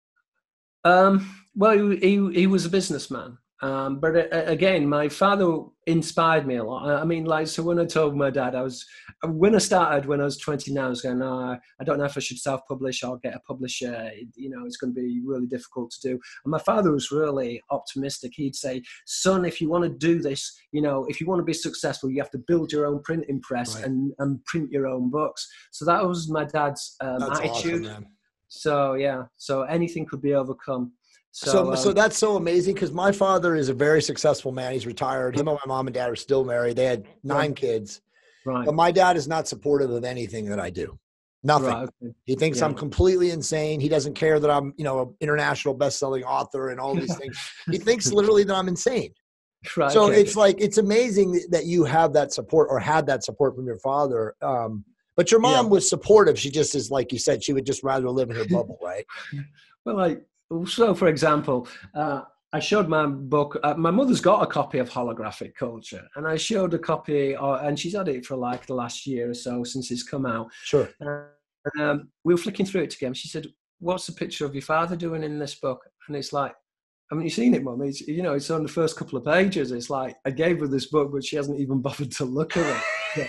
Um, well, he, he he was a businessman. Um, but uh, again, my father inspired me a lot. I mean, like, so when I told my dad, I was, when I started, when I was twenty-nine, I was going, no, I don't know if I should self-publish or get a publisher. You know, it's going to be really difficult to do. And my father was really optimistic. He'd say, son, if you want to do this, you know, if you want to be successful, you have to build your own printing press Right. and, and print your own books. So that was my dad's um, That's attitude. awesome, man. So, yeah, so anything could be overcome. So, So, so, um, that's so amazing because my father is a very successful man. He's retired. Him and my mom and dad are still married. They had nine kids. right. But my dad is not supportive of anything that I do. Nothing. Right, okay. He thinks Yeah. I'm completely insane. He doesn't care that I'm, you know, an international best-selling author and all these things. He thinks literally that I'm insane. Right, So okay. it's like, it's amazing that you have that support or had that support from your father. Um, but your mom Yeah. was supportive. She just is, like you said, she would just rather live in her bubble, right? Well, like, so for example, uh, I showed my book. Uh, my mother's got a copy of Holographic Culture, and I showed a copy, uh, and she's had it for like the last year or so since it's come out. Sure. Uh, um, we were flicking through it together. She said, what's the picture of your father doing in this book? And it's like, haven't you seen it, Mum? It's, you know, it's on the first couple of pages. It's like, I gave her this book, but she hasn't even bothered to look at it.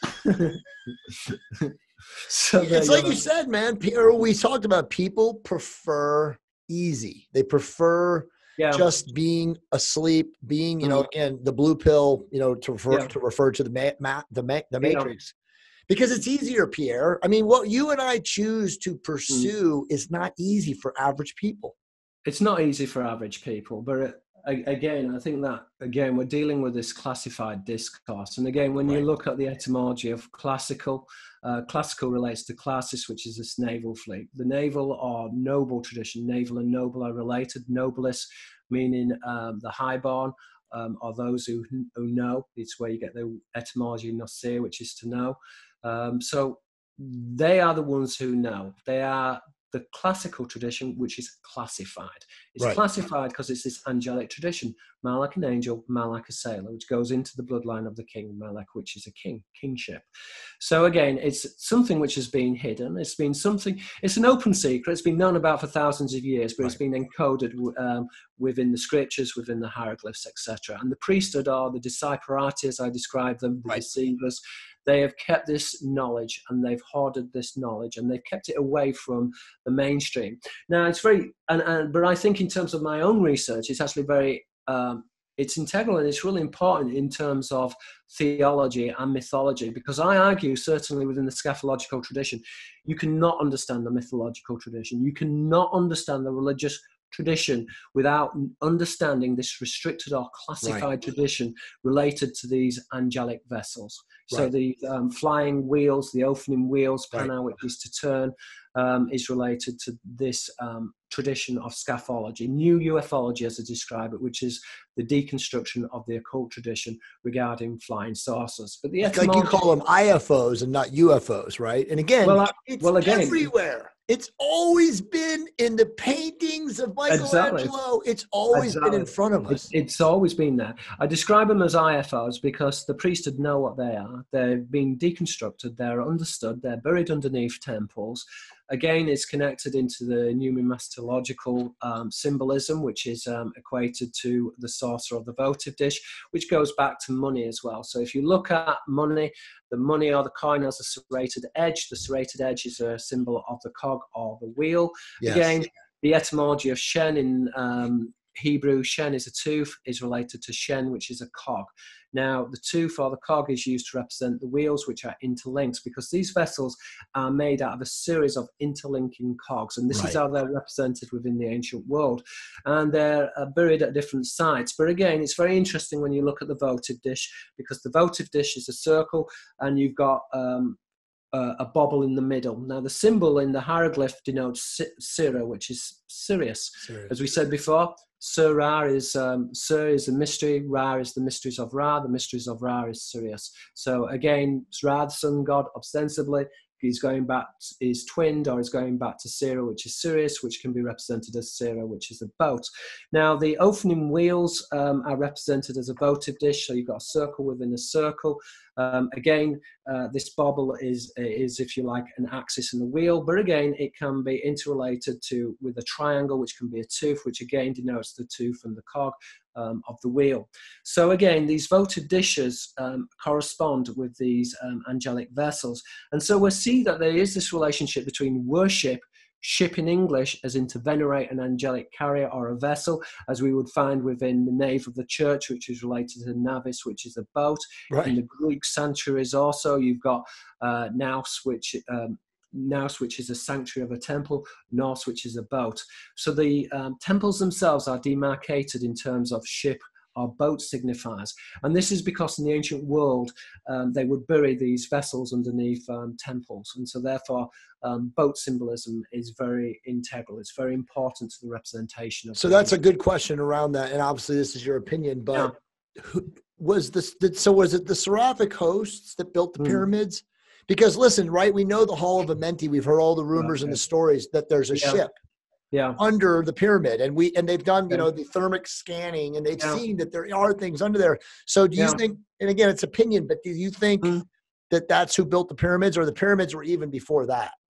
So it's like you you said, man. We talked about people prefer easy. They prefer yeah. just being asleep, being, you know, again, the blue pill, you know, to refer, yeah. to, refer to the, ma ma the, ma the matrix. Yeah. Because it's easier, Pierre. I mean, what you and I choose to pursue mm. is not easy for average people. It's not easy for average people, but it, again, I think that, again, we're dealing with this classified discourse. And again, when right. you look at the etymology of classical, uh, classical relates to classis, which is this naval fleet. The naval or noble tradition, naval and noble are related. Nobilis, meaning um, the highborn, um, or those who, who know. It's where you get the etymology nocere, which is to know. Um, so they are the ones who know. They are the classical tradition, which is classified. It's right. classified because it's this angelic tradition. Malak an angel, Malak a sailor, which goes into the bloodline of the king, Malak, which is a king, kingship. So again, it's something which has been hidden. It's been something, it's an open secret. It's been known about for thousands of years, but right. it's been encoded um, within the scriptures, within the hieroglyphs, et cetera. And the priesthood are the disciperati, as I describe them, the right. deceivers. They have kept this knowledge and they've hoarded this knowledge and they've kept it away from the mainstream. Now, it's very, and, and but I think in terms of my own research, it's actually very, um, it's integral and it's really important in terms of theology and mythology, because I argue, certainly within the skaphological tradition, you cannot understand the mythological tradition. You cannot understand the religious tradition without understanding this restricted or classified right. tradition related to these angelic vessels. So right. the um, flying wheels, the opening wheels, pana, right. which is to turn, um, is related to this um, tradition of skaphology, new ufology as I describe it, which is the deconstruction of the occult tradition regarding flying saucers. But the like you call them I F Os and not U F Os, right? And again, well, I, it's well, again, everywhere. It's always been in the paintings of Michelangelo. Exactly. It's always exactly. been in front of us. It's, it's always been there. I describe them as I F Os because the priesthood know what they are. They've been deconstructed. They're understood. They're buried underneath temples. Again, it's connected into the numismatological um, symbolism, which is um, equated to the saucer or the votive dish, which goes back to money as well. So if you look at money, the money or the coin has a serrated edge. The serrated edge is a symbol of the cog or the wheel. Yes. Again, the etymology of Shen in um, Hebrew, Shen is a tooth, is related to Shen, which is a cog. Now, the tooth or the cog is used to represent the wheels, which are interlinked, because these vessels are made out of a series of interlinking cogs, and this right. is how they're represented within the ancient world. And they're uh, buried at different sites. But again, it's very interesting when you look at the votive dish, because the votive dish is a circle, and you've got um, Uh, a bobble in the middle. Now, the symbol in the hieroglyph denotes Sira, which is Sirius. Sirius. As we said before, Sir Ra is um, Sir is the mystery, Ra is the mysteries of Ra, the mysteries of Ra is Sirius. So again, Ra, the sun god, ostensibly, he's going back, is twinned or is going back to Sira, which is Sirius, which can be represented as Sira, which is a boat. Now, the opening wheels um, are represented as a votive dish, so you've got a circle within a circle. Um, again, uh, this bobble is, is, if you like, an axis in the wheel, but again, it can be interrelated to with a triangle, which can be a tooth, which again denotes the tooth and the cog um, of the wheel. So again, these votive dishes um, correspond with these um, angelic vessels. And so we see that there is this relationship between worship, ship in English, as in to venerate an angelic carrier or a vessel, as we would find within the nave of the church, which is related to navis, which is a boat. Right. In the Greek sanctuaries also, you've got uh, naus, which um, naus, which is a sanctuary of a temple, nos, which is a boat. So the um, temples themselves are demarcated in terms of ship or boat signifiers. And this is because in the ancient world, um, they would bury these vessels underneath um, temples. And so therefore, um, boat symbolism is very integral. It's very important to the representation of. So that's a good question around that. And obviously this is your opinion, but yeah. who, was this, did, so was it the Seraphic hosts that built the mm. pyramids? Because listen, right, we know the Hall of Amenti. We've heard all the rumors okay. and the stories that there's a yeah. ship yeah. under the pyramid, and we and they've done you yeah. know the thermic scanning, and they've yeah. seen that there are things under there. So do you yeah. think? And again, it's opinion, but do you think mm. that that's who built the pyramids, or the pyramids were even before that?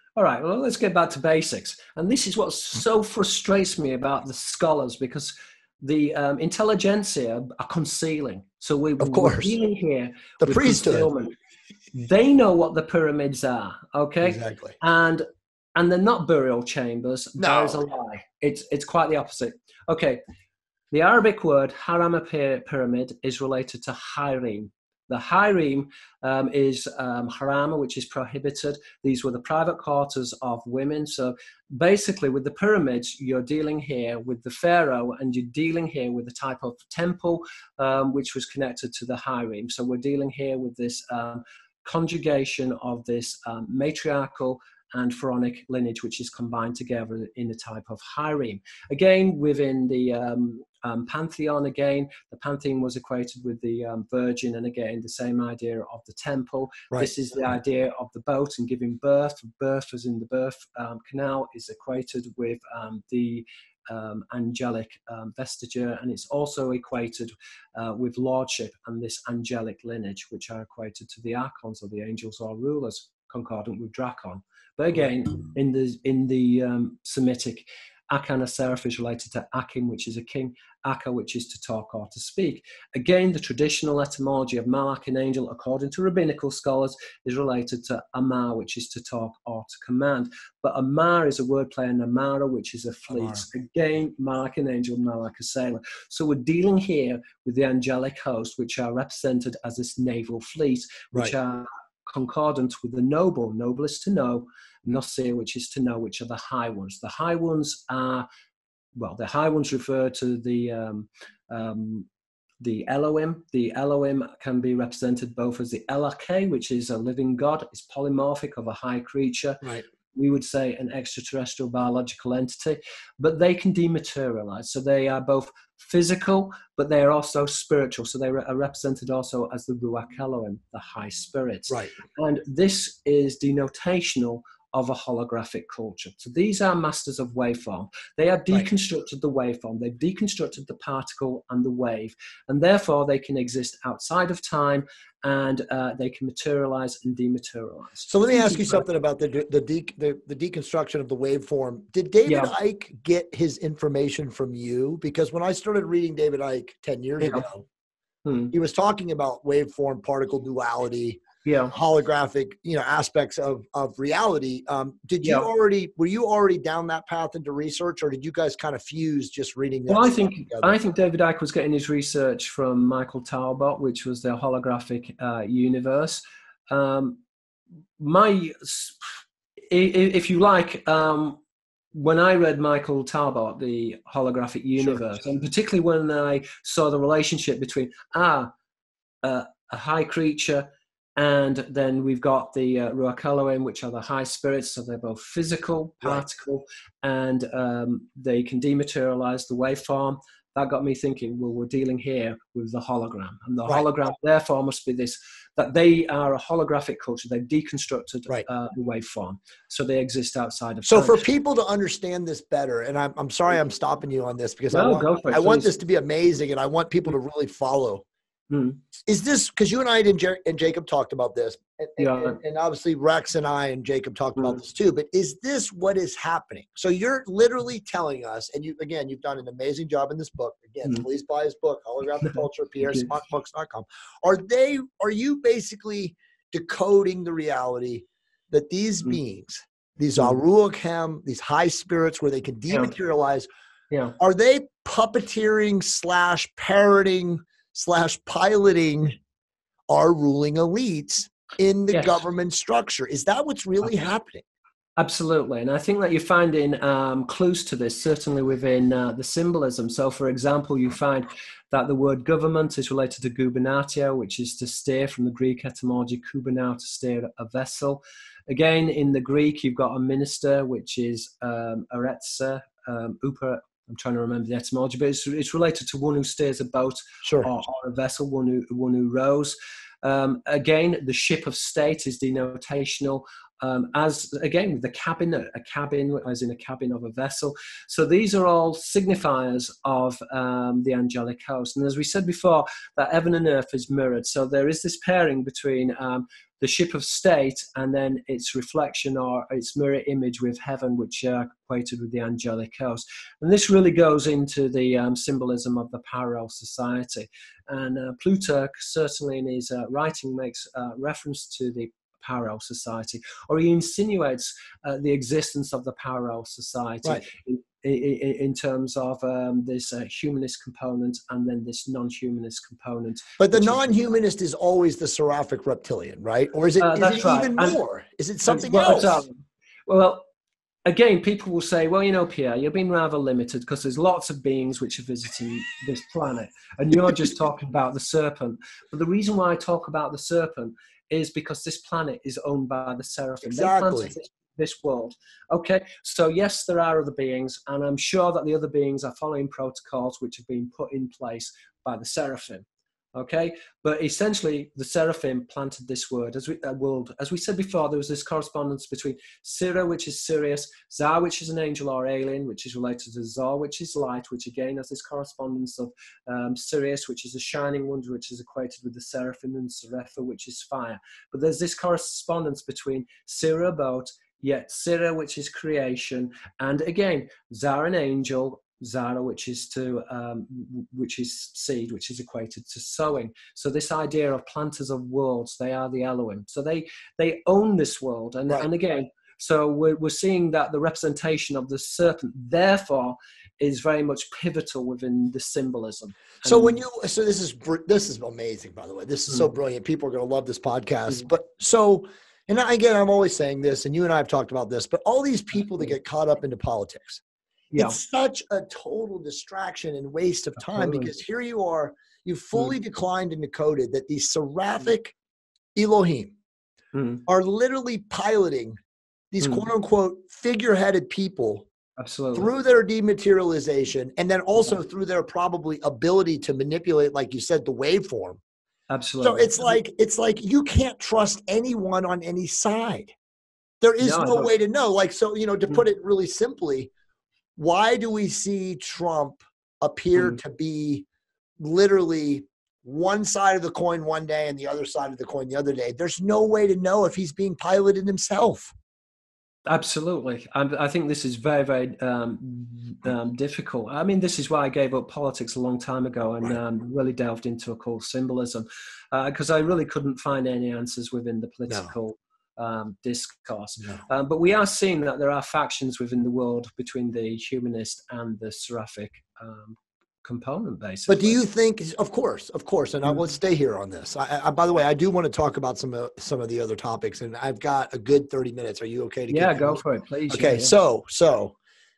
All right, well, let's get back to basics. And this is what so frustrates me about the scholars, because the um, intelligentsia are concealing. So we, Of we're course. dealing here The with priesthood. concealment. They know what the pyramids are, okay? Exactly. And and they're not burial chambers. No. That is a lie. It's, it's quite the opposite. Okay, the Arabic word harama pyramid is related to harem. The harem um, is um, harama, which is prohibited. These were the private quarters of women. So basically with the pyramids, you're dealing here with the pharaoh, and you're dealing here with the type of temple um, which was connected to the harem. So we're dealing here with this um, conjugation of this um, matriarchal and pharaonic lineage, which is combined together in a type of harem. Again, within the um, um, pantheon, again, the pantheon was equated with the um, virgin, and again, the same idea of the temple. Right. This is the idea of the boat and giving birth. Birth, as in the birth um, canal, is equated with um, the Um, angelic um, vestige, and it's also equated uh, with lordship and this angelic lineage, which are equated to the archons, or the angels or rulers, concordant with Dracon. But again, in the in the um, Semitic, Akan, a seraph, is related to Akim, which is a king, Aka, which is to talk or to speak. Again, the traditional etymology of Malak, an angel, according to rabbinical scholars, is related to Amar, which is to talk or to command. But Amar is a wordplay on Amara, which is a fleet. Amar. Again, Malak, an angel, Malak, a sailor. So we're dealing here with the angelic host, which are represented as this naval fleet, which right. are concordant with the noble. Noble is to know, Nosir, which is to know, which are the high ones. The high ones are, well, the high ones refer to the um, um, the Elohim. The Elohim can be represented both as the Elake, which is a living God, is polymorphic of a high creature. Right. We would say an extraterrestrial biological entity, but they can dematerialize. So they are both physical, but they are also spiritual. So they are represented also as the Ruach Elohim, the high spirits. Right. And this is denotational of a holographic culture. So these are masters of waveform. They have deconstructed right. the waveform. They've deconstructed the particle and the wave, and therefore they can exist outside of time, and uh, they can materialize and dematerialize. So let me ask you something about the the, de the, the deconstruction of the waveform. Did David yeah. Icke get his information from you? Because when I started reading David Icke ten years yeah. ago, hmm. he was talking about waveform particle duality, yeah, holographic, you know, aspects of of reality. Um, did you yeah. already were you already down that path into research, or did you guys kind of fuse just reading that? Well, I think together? I think David Icke was getting his research from Michael Talbot, which was the holographic uh, universe. Um, my, if you like, um, when I read Michael Talbot, the holographic universe, sure. and particularly when I saw the relationship between ah uh, a high creature. And then we've got the uh, Ruach Elohim, which are the high spirits. So they're both physical, particle, right. and um, they can dematerialize the waveform. That got me thinking, well, we're dealing here with the hologram. And the right. hologram, therefore, must be this, that they are a holographic culture. They've deconstructed right. uh, the waveform. So they exist outside of So time. for people to understand this better, and I'm, I'm sorry I'm stopping you on this, because no, I, want, go for it, I want this to be amazing, and I want people to really follow. Hmm. Is this, because you and I and, Jer and Jacob talked about this, and, yeah. and, and obviously Rex and I and Jacob talked hmm. about this too, but is this what is happening? So you're literally telling us, and you again, you've done an amazing job in this book. Again, hmm. please buy his book, Holographic Culture, Pierre Sabak books dot com. Are they, are you basically decoding the reality that these hmm. beings, these hmm. Aruachim, these high spirits where they can dematerialize, yeah. Yeah. are they puppeteering slash parroting slash piloting our ruling elites in the yes. government structure? Is that what's really happening? Absolutely. And I think that you're finding um, clues to this, certainly within uh, the symbolism. So, for example, you find that the word government is related to gubernatio, which is to steer, from the Greek etymology, kubernao, to steer a vessel. Again, in the Greek, you've got a minister, which is um, aretsa, um, upa, I'm trying to remember the etymology, but it's, it's related to one who steers a boat sure. or, or a vessel, one who, one who rows. Um, again, the ship of state is denotational um, as again with the cabinet, a cabin as in a cabin of a vessel. So these are all signifiers of um, the angelic host. And as we said before, that heaven and earth is mirrored. So there is this pairing between um, the ship of state and then its reflection or its mirror image with heaven, which are equated with the angelic host. And this really goes into the um, symbolism of the parallel society. And uh, Plutarch, certainly in his uh, writing, makes uh, reference to the parallel society, or he insinuates uh, the existence of the parallel society. Right. in, in, in terms of um, this uh, humanist component and then this non-humanist component. But the non-humanist is, is always the seraphic reptilian, right? Or is it, uh, is that's it right. even and, more? Is it something well, else? Well, again, people will say, well, you know, Pierre, you're being rather limited because there's lots of beings which are visiting this planet, and you're just talking about the serpent. But the reason why I talk about the serpent is because this planet is owned by the Seraphim. Exactly. They planted this, this world. Okay, so yes, there are other beings, and I'm sure that the other beings are following protocols which have been put in place by the Seraphim. Okay, but essentially the Seraphim planted this word as we, uh, world. As we said before, there was this correspondence between Sira, which is Sirius, Zar, which is an angel or alien, which is related to Zor, which is light, which again has this correspondence of um, Sirius, which is a shining one, which is equated with the Seraphim, and Serapha, which is fire. But there's this correspondence between Sira, boat, yet Sira, which is creation, and again, Zar, an angel, Zara, which is to um, which is seed, which is equated to sowing. So this idea of planters of worlds, they are the Elohim. So they they own this world, and Right. and again, so we're we're seeing that the representation of the serpent, therefore, is very much pivotal within the symbolism. So and, when you so this is this is amazing, by the way. This is mm. so brilliant. People are going to love this podcast. Mm. But so, and again, I'm always saying this, and you and I have talked about this. But all these people that get caught up into politics. Yeah. It's such a total distraction and waste of time because here you are, you fully mm. declined and decoded that these seraphic Elohim mm. are literally piloting these mm. quote unquote figure-headed people Absolutely. through their dematerialization and then also yeah. through their probably ability to manipulate, like you said, the waveform. Absolutely. So it's like, it's like you can't trust anyone on any side. There is no, no way to know. Like, so, you know, to mm. put it really simply, why do we see Trump appear mm. to be literally one side of the coin one day and the other side of the coin the other day? There's no way to know if he's being piloted himself. Absolutely. I, I think this is very, very um, um, difficult. I mean, this is why I gave up politics a long time ago and um, really delved into occult symbolism because uh, I really couldn't find any answers within the political no. Um, discourse. No. Um, but we are seeing that there are factions within the world between the humanist and the seraphic um, component, basically. But do you think, of course, of course, and mm-hmm. I will stay here on this. I, I, by the way, I do want to talk about some of, some of the other topics, and I've got a good thirty minutes. Are you okay to Yeah, keep go going? for it, please. Okay, yeah, yeah. so, so,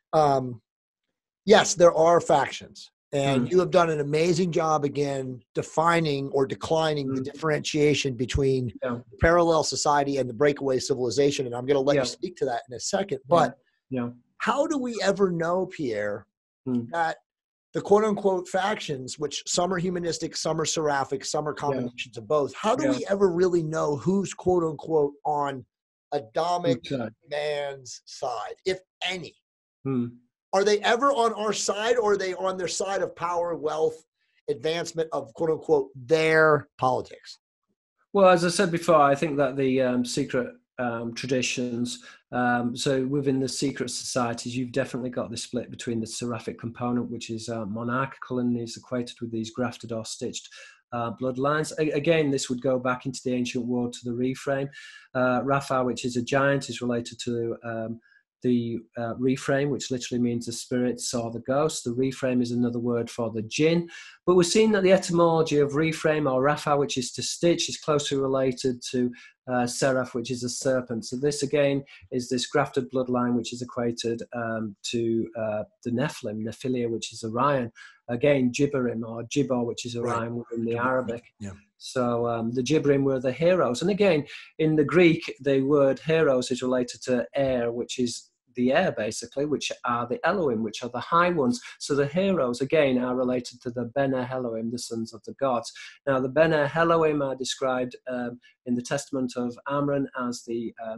um, yes, there are factions. And mm. you have done an amazing job, again, defining or declining mm. the differentiation between yeah. the parallel society and the breakaway civilization. And I'm going to let yeah. you speak to that in a second. But yeah. Yeah. how do we ever know, Pierre, mm. that the quote-unquote factions, which some are humanistic, some are seraphic, some are combinations yeah. of both, how do yeah. we ever really know who's quote-unquote on Adamic okay. man's side, if any? Mm. Are they ever on our side, or are they on their side of power, wealth, advancement of quote unquote their politics? Well, as I said before, I think that the um, secret um, traditions, um, so within the secret societies, you've definitely got the split between the seraphic component, which is uh, monarchical and is equated with these grafted or stitched uh, bloodlines. A- again, this would go back into the ancient world to the reframe. Uh, Rapha, which is a giant, is related to um, the uh, reframe, which literally means the spirits or the ghosts. The reframe is another word for the jinn. But we're seeing that the etymology of reframe or rapha, which is to stitch, is closely related to uh, seraph, which is a serpent. So this again is this grafted bloodline, which is equated um, to uh, the Nephilim, Nephilia, which is Orion. Again, Gibberim or Gibor, which is Orion right. within the Arabic. Yeah. So um, the Gibberim were the heroes. And again, in the Greek, the word heroes is related to air, which is the air, basically, which are the Elohim, which are the high ones. So the heroes, again, are related to the Bene Elohim, the sons of the gods. Now, the Bene Elohim are described um, in the Testament of Amram as the um,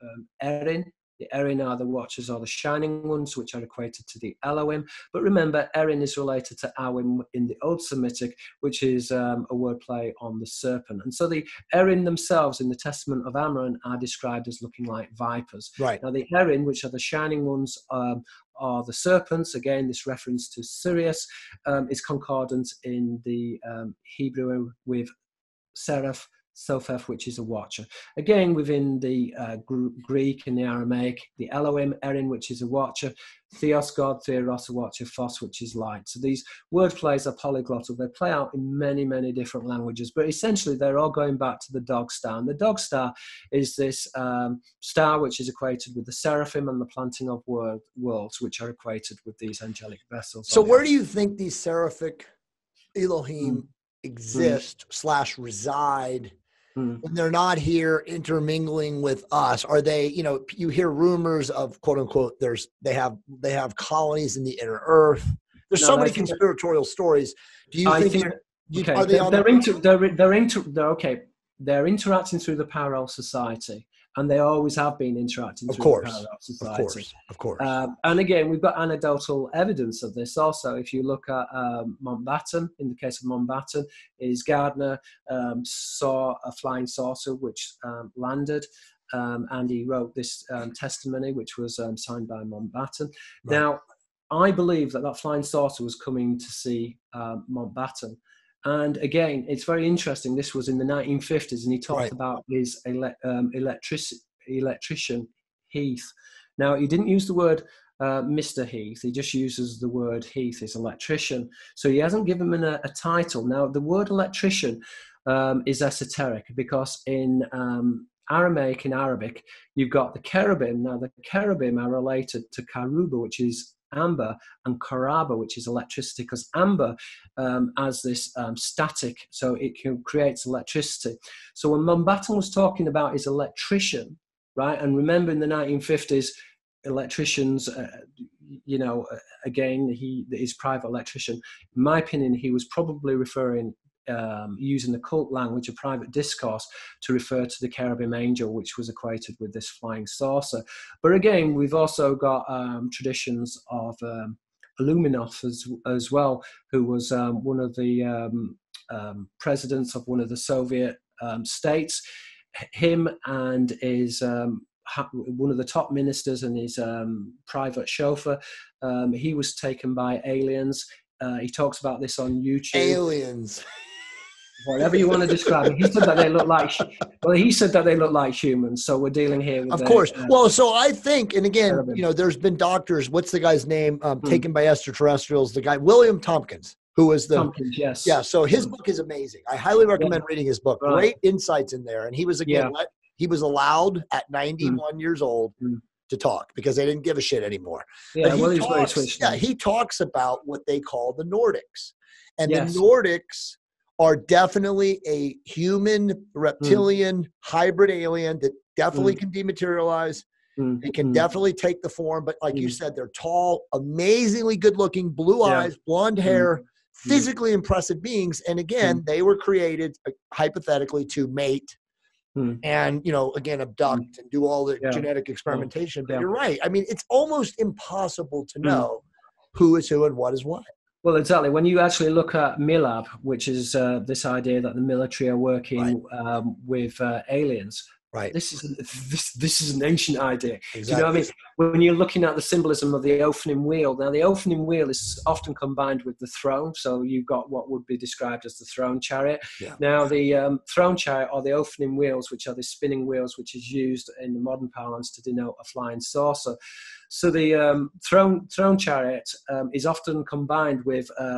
um, Erin. The Erin are the Watchers or the Shining Ones, which are equated to the Elohim. But remember, Erin is related to Awim in the Old Semitic, which is um, a wordplay on the serpent. And so the Erin themselves in the Testament of Amram are described as looking like vipers. Right. Now, the Erin, which are the Shining Ones, um, are the serpents. Again, this reference to Sirius um, is concordant in the um, Hebrew with Seraph, Sopheth, which is a watcher. Again, within the uh, Greek and the Aramaic, the Elohim, Erin, which is a watcher, Theos, God, Theos, a watcher, Phos, which is light. So these word plays are polyglottal. They play out in many, many different languages, but essentially they're all going back to the dog star. And the dog star is this um, star which is equated with the seraphim and the planting of world, worlds, which are equated with these angelic vessels. So where do you think these seraphic Elohim mm. exist mm. slash reside? Mm. When they're not here intermingling with us? Are they, you know, you hear rumors of quote unquote, there's, they have, they have colonies in the inner earth. There's no, so many conspiratorial stories. Do you I think, think you, okay. are they they're, on they're, the- inter, they're, they're, inter, they're okay. They're interacting through the parallel society, and they always have been interacting of through course, the parallel society. Of course, of course. Um, and again, we've got anecdotal evidence of this also. If you look at um, Mountbatten, in the case of Mountbatten, is Gardner um, saw a flying saucer which um, landed, um, and he wrote this um, testimony which was um, signed by Mountbatten. Right. Now, I believe that that flying saucer was coming to see um, Mountbatten. And again, it's very interesting. This was in the nineteen fifties, and he talked right. about his ele- um, electric- electrician, Heath. Now, he didn't use the word uh, Mister Heath. He just uses the word Heath, his electrician. So he hasn't given him a, a title. Now, the word electrician um, is esoteric, because in um, Aramaic, in Arabic, you've got the cherubim. Now, the cherubim are related to Karuba, which is amber, and Karaba, which is electricity, because amber um, has this um, static, so it can, creates electricity. So when Mountbatten was talking about his electrician, right, and remember in the nineteen fifties, electricians, uh, you know, again, he his private electrician, in my opinion, he was probably referring Um, using the cult language of private discourse to refer to the cherubim angel, which was equated with this flying saucer. But again, we've also got um, traditions of um, Illuminov as, as well, who was um, one of the um, um, presidents of one of the Soviet um, states. Him and his um, one of the top ministers and his um, private chauffeur, um, he was taken by aliens. Uh, he talks about this on YouTube. Aliens. Whatever you want to describe it. He said that they look like, well, he said that they look like humans. So we're dealing here with, of the, course. Uh, well, so I think, and again, cherubim. you know, there's been doctors. What's the guy's name? Um, Hmm. Taken by extraterrestrials. The guy William Tompkins, who was the Tompkins, yes, yeah. So his book is amazing. I highly recommend yeah. reading his book. Right. Great insights in there. And he was again, Yeah. let, he was allowed at ninety-one hmm. years old hmm. to talk, because they didn't give a shit anymore. Yeah, but he well, he's very talks, switched. yeah, he talks about what they call the Nordics, and Yes. the Nordics are definitely a human reptilian mm. hybrid alien that definitely mm. can dematerialize. Mm. It can mm. definitely take the form, but like mm. you said, they're tall, amazingly good looking, blue yeah. eyes, blonde hair, mm. physically impressive beings. And again, mm. they were created uh, hypothetically to mate mm. and, you know, again, abduct mm. and do all the yeah. genetic experimentation. Yeah. But yeah. you're right. I mean, it's almost impossible to know mm. who is who and what is what. Well, exactly. When you actually look at MILAB, which is uh, this idea that the military are working right. um, with uh, aliens, right? This is this this is an ancient idea. Exactly. Do you know what I mean? When you're looking at the symbolism of the opening wheel, now the opening wheel is often combined with the throne. So you've got what would be described as the throne chariot. Yeah. Now the um, throne chariot or the opening wheels, which are the spinning wheels, which is used in the modern parlance to denote a flying saucer. So the um, throne throne chariot um, is often combined with uh,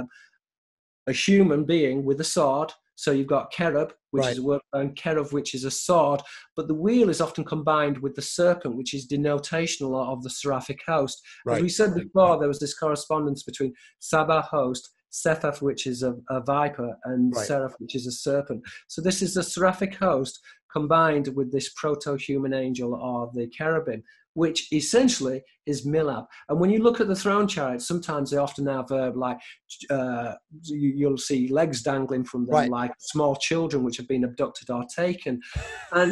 a human being with a sword. So you've got cherub, which right. is a word, and cherub, which is a sword. But the wheel is often combined with the serpent, which is denotational of the seraphic host. Right. As we said before, there was this correspondence between Sabak host, Sepheth, which is a, a viper, and right. Seraph, which is a serpent. So this is the seraphic host combined with this proto-human angel or the cherubim, which essentially is Milab. And when you look at the throne chariot, sometimes they often have uh, like, uh, you, you'll see legs dangling from them, right. like small children which have been abducted or taken. And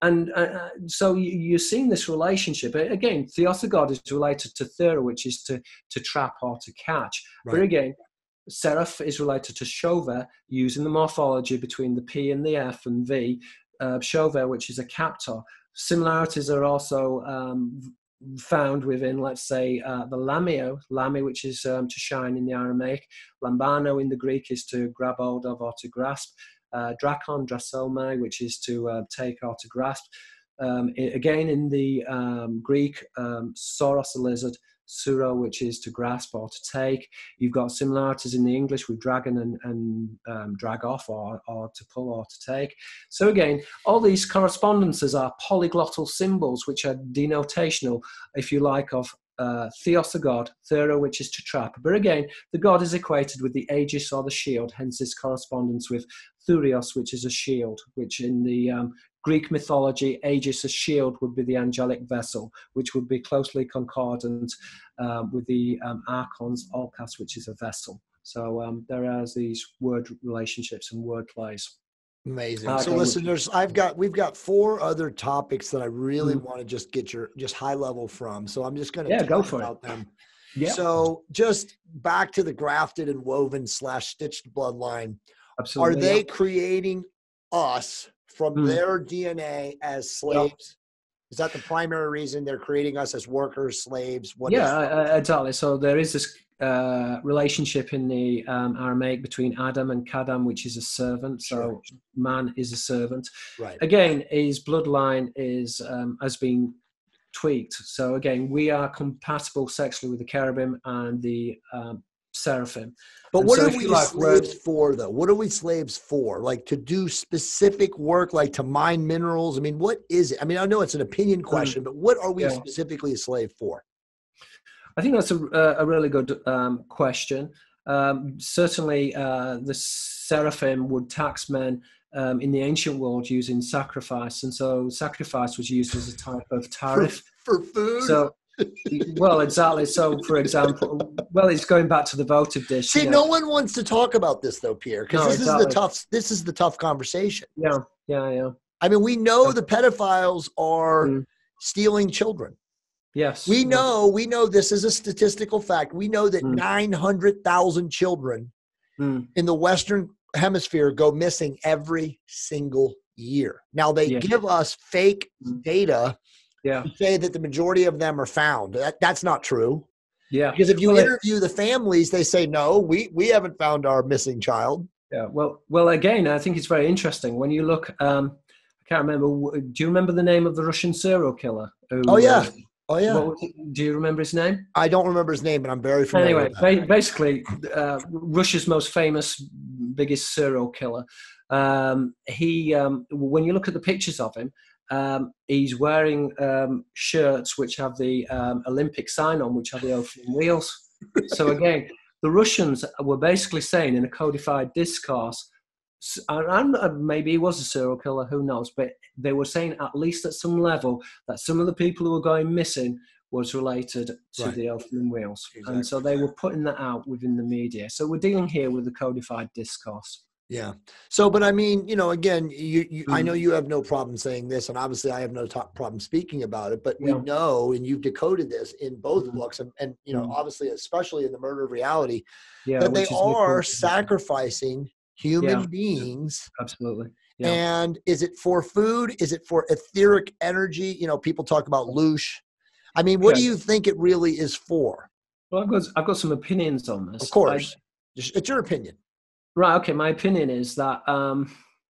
and uh, so you, you're seeing this relationship. Again, theos of God is related to thera, which is to, to trap or to catch. Right. But again, seraph is related to shove, using the morphology between the P and the F and V. Uh, shove, which is a captor. Similarities are also um, found within, let's say, uh, the lamio, lami, which is um, to shine in the Aramaic. Lambano in the Greek is to grab hold of or to grasp. Uh, drakon, drasomai, which is to uh, take or to grasp. Um, it, again, in the um, Greek, um, sauros, a lizard, suro, which is to grasp or to take. You've got similarities in the English with dragon and, and um, drag off or, or to pull or to take. So again, all these correspondences are polyglottal symbols, which are denotational, if you like, of uh, theos, a god, thera, which is to trap. But again, the god is equated with the aegis or the shield, hence this correspondence with thurios, which is a shield, which in the um, Greek mythology, aegis, a shield, would be the angelic vessel, which would be closely concordant um, with the um, archons, olkas, which is a vessel. So um, there are these word relationships and word plays. Amazing. Uh, so listeners, I've got, we've got four other topics that I really mm. want to just get your, just high level from. So I'm just going to yeah, talk go for about it. them. Yeah. So just back to the grafted and woven slash stitched bloodline. Absolutely. Are they yeah. creating us from mm. their D N A as slaves? Yep. Is that the primary reason they're creating us as workers, slaves? What yeah, is uh, exactly. So there is this uh, relationship in the um, Aramaic between Adam and Kadam, which is a servant. So Sure. man is a servant. Right. Again, his bloodline is um, has been tweaked. So again, we are compatible sexually with the cherubim and the um, seraphim. But and what so are we like, slaves for, though? What are we slaves for? Like to do specific work, like to mine minerals? I mean, what is it? I mean, I know it's an opinion question, mm. but what are we yeah. specifically a slave for? I think that's a, a really good um, question. Um, certainly, uh, the seraphim would tax men um, in the ancient world using sacrifice, and so sacrifice was used as a type of tariff for, for food. So, well, exactly. So, for example, well, it's going back to the votive dish. See, you know. no one wants to talk about this though, Pierre, because no, this exactly. is the tough. This is the tough conversation. Yeah, yeah, yeah. I mean, we know yeah. the pedophiles are mm. stealing children. Yes. We know, we know this is a statistical fact. We know that mm. nine hundred thousand children mm. in the Western hemisphere go missing every single year. Now they yeah. give us fake data yeah. to say that the majority of them are found. That, that's not true. Yeah. Because if you well, interview the families, they say, no, we, we haven't found our missing child. Yeah. Well, well, again, I think it's very interesting when you look, um, I can't remember. Do you remember the name of the Russian serial killer? Who, oh yeah. Uh, Oh yeah. What, do you remember his name? I don't remember his name, but I'm very familiar anyway, with that. Ba- basically, uh, Russia's most famous, biggest serial killer. Um, he, um, when you look at the pictures of him, um, he's wearing um, shirts which have the um, Olympic sign on, which have the open wheels. So again, the Russians were basically saying in a codified discourse, and maybe he was a serial killer, who knows, but they were saying at least at some level that some of the people who were going missing was related to right. the open wheels. Exactly. And so they were putting that out within the media. So we're dealing here with the codified discourse. Yeah. So, but I mean, you know, again, you, you mm. I know you have no problem saying this, and obviously I have no t- problem speaking about it, but yeah. we know, and you've decoded this in both mm. books, and, and, you know, mm. obviously, especially in The Murder of Reality, yeah, that they are sacrificing human yeah. beings. Absolutely. Yeah. And is it for food? Is it for etheric energy? You know, people talk about loosh. I mean, what okay. do you think it really is for? Well, I've got, I've got some opinions on this. Of course. I, it's your opinion. Right. Okay. My opinion is that, um,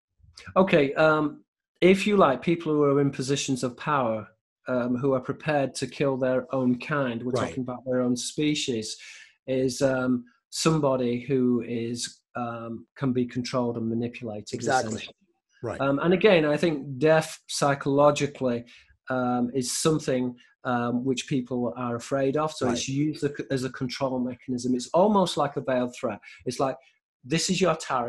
okay, um, if you like, people who are in positions of power, um, who are prepared to kill their own kind, we're right. talking about their own species, is um, somebody who is um, can be controlled and manipulated. Exactly. Right. Um, and again, I think death psychologically um, is something um, which people are afraid of. So right. it's used as a control mechanism. It's almost like a veiled threat. It's like, this is your tariff.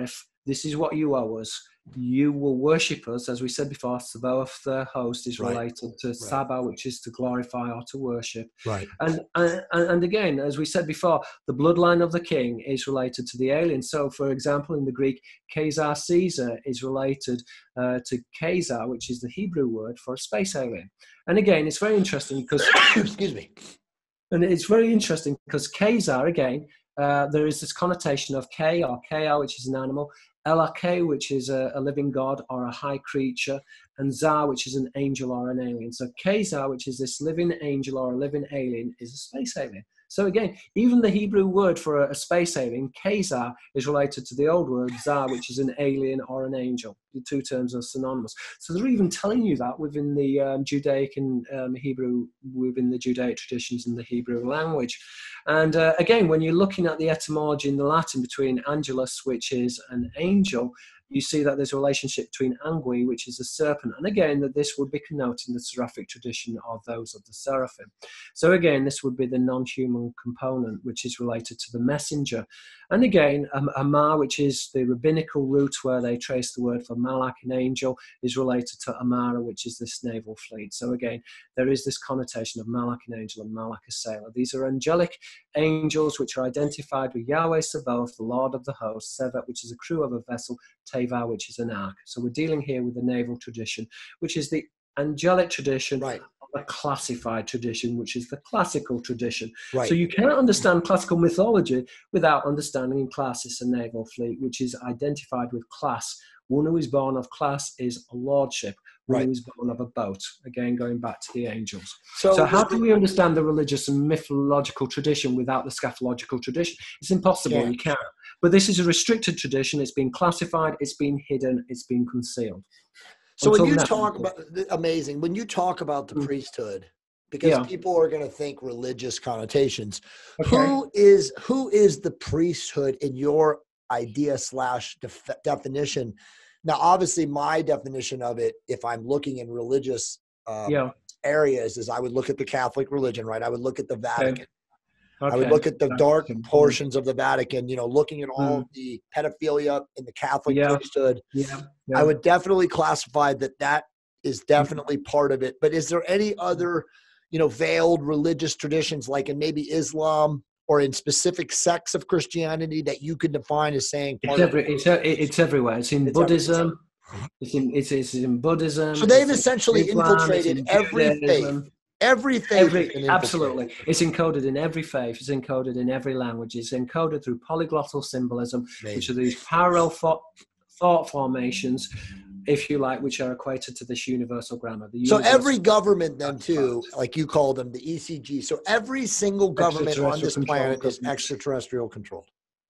this is what you owe us. You will worship us, as we said before. Sabaoth, the host, is Right. related to Right. Saba, which is to glorify or to worship. Right. And, and and again, as we said before, the bloodline of the king is related to the alien. So, for example, in the Greek, Caesar Caesar is related uh, to Caesar, which is the Hebrew word for a space alien. And again, it's very interesting because excuse me. And it's very interesting because Caesar, again, uh, there is this connotation of K or Ka, which is an animal, Elake, which is a, a living god or a high creature, and Za, which is an angel or an alien. So Caesar, which is this living angel or a living alien, is a space alien. So again, even the Hebrew word for a, a space alien, Caesar, is related to the old word Za, which is an alien or an angel. The two terms are synonymous. So they're even telling you that within the um, Judaic and um, Hebrew, within the Judaic traditions and the Hebrew language. And uh, again, when you're looking at the etymology in the Latin between angelus, which is an angel, you see that there's a relationship between angui, which is a serpent, and again, that this would be connoting the Seraphic tradition of those of the Seraphim. So again, this would be the non-human component, which is related to the messenger. And again, um, Amar, which is the rabbinical root where they trace the word for Malak, an angel, is related to Amara, which is this naval fleet. So again, there is this connotation of Malak, an angel, and Malak, a sailor. These are angelic angels which are identified with Yahweh Sabaoth, the Lord of the host, Sevet, which is a crew of a vessel, Teva, which is an ark. So we're dealing here with the naval tradition, which is the angelic tradition, right, of a classified tradition, which is the classical tradition. Right. So you cannot understand classical mythology without understanding classis, a naval fleet, which is identified with class. One who is born of class is a lordship. One Right. who is born of a boat. Again, going back to the angels. So, So, how can we understand the religious and mythological tradition without the skaphological tradition? It's impossible. Can't. You can't. But this is a restricted tradition. It's been classified. It's been hidden. It's been concealed. So when Until you now. talk about amazing, when you talk about the Mm. priesthood, because Yeah. people are going to think religious connotations, Okay. who is who is the priesthood in your idea slash def- definition? Now, obviously, my definition of it, if I'm looking in religious um, Yeah. areas, is I would look at the Catholic religion, right? I would look at the Vatican. Okay. I would look at the That's dark important. portions of the Vatican, you know, looking at all Mm. the pedophilia in the Catholic Yeah. priesthood. Yeah. Yeah. I would definitely classify that that is definitely part of it. But is there any other, you know, veiled religious traditions like in maybe Islam or in specific sects of Christianity that you could define as saying part It's, of every, it's, it's everywhere. It's in It's every- Buddhism. It's in, it's, it's in Buddhism. So they've it's in essentially Islam, infiltrated it's in every faith. Judaism. Every faith has Every, been infiltrated. absolutely. It's encoded in every faith. It's encoded in every language. It's encoded through polyglottal symbolism, Amazing. which are these parallel thought, thought formations, if you like, which are equated to this universal grammar. The So universal every government then too, like you call them, the E C G. So every single government on this Extraterrestrial planet control is extraterrestrial controlled.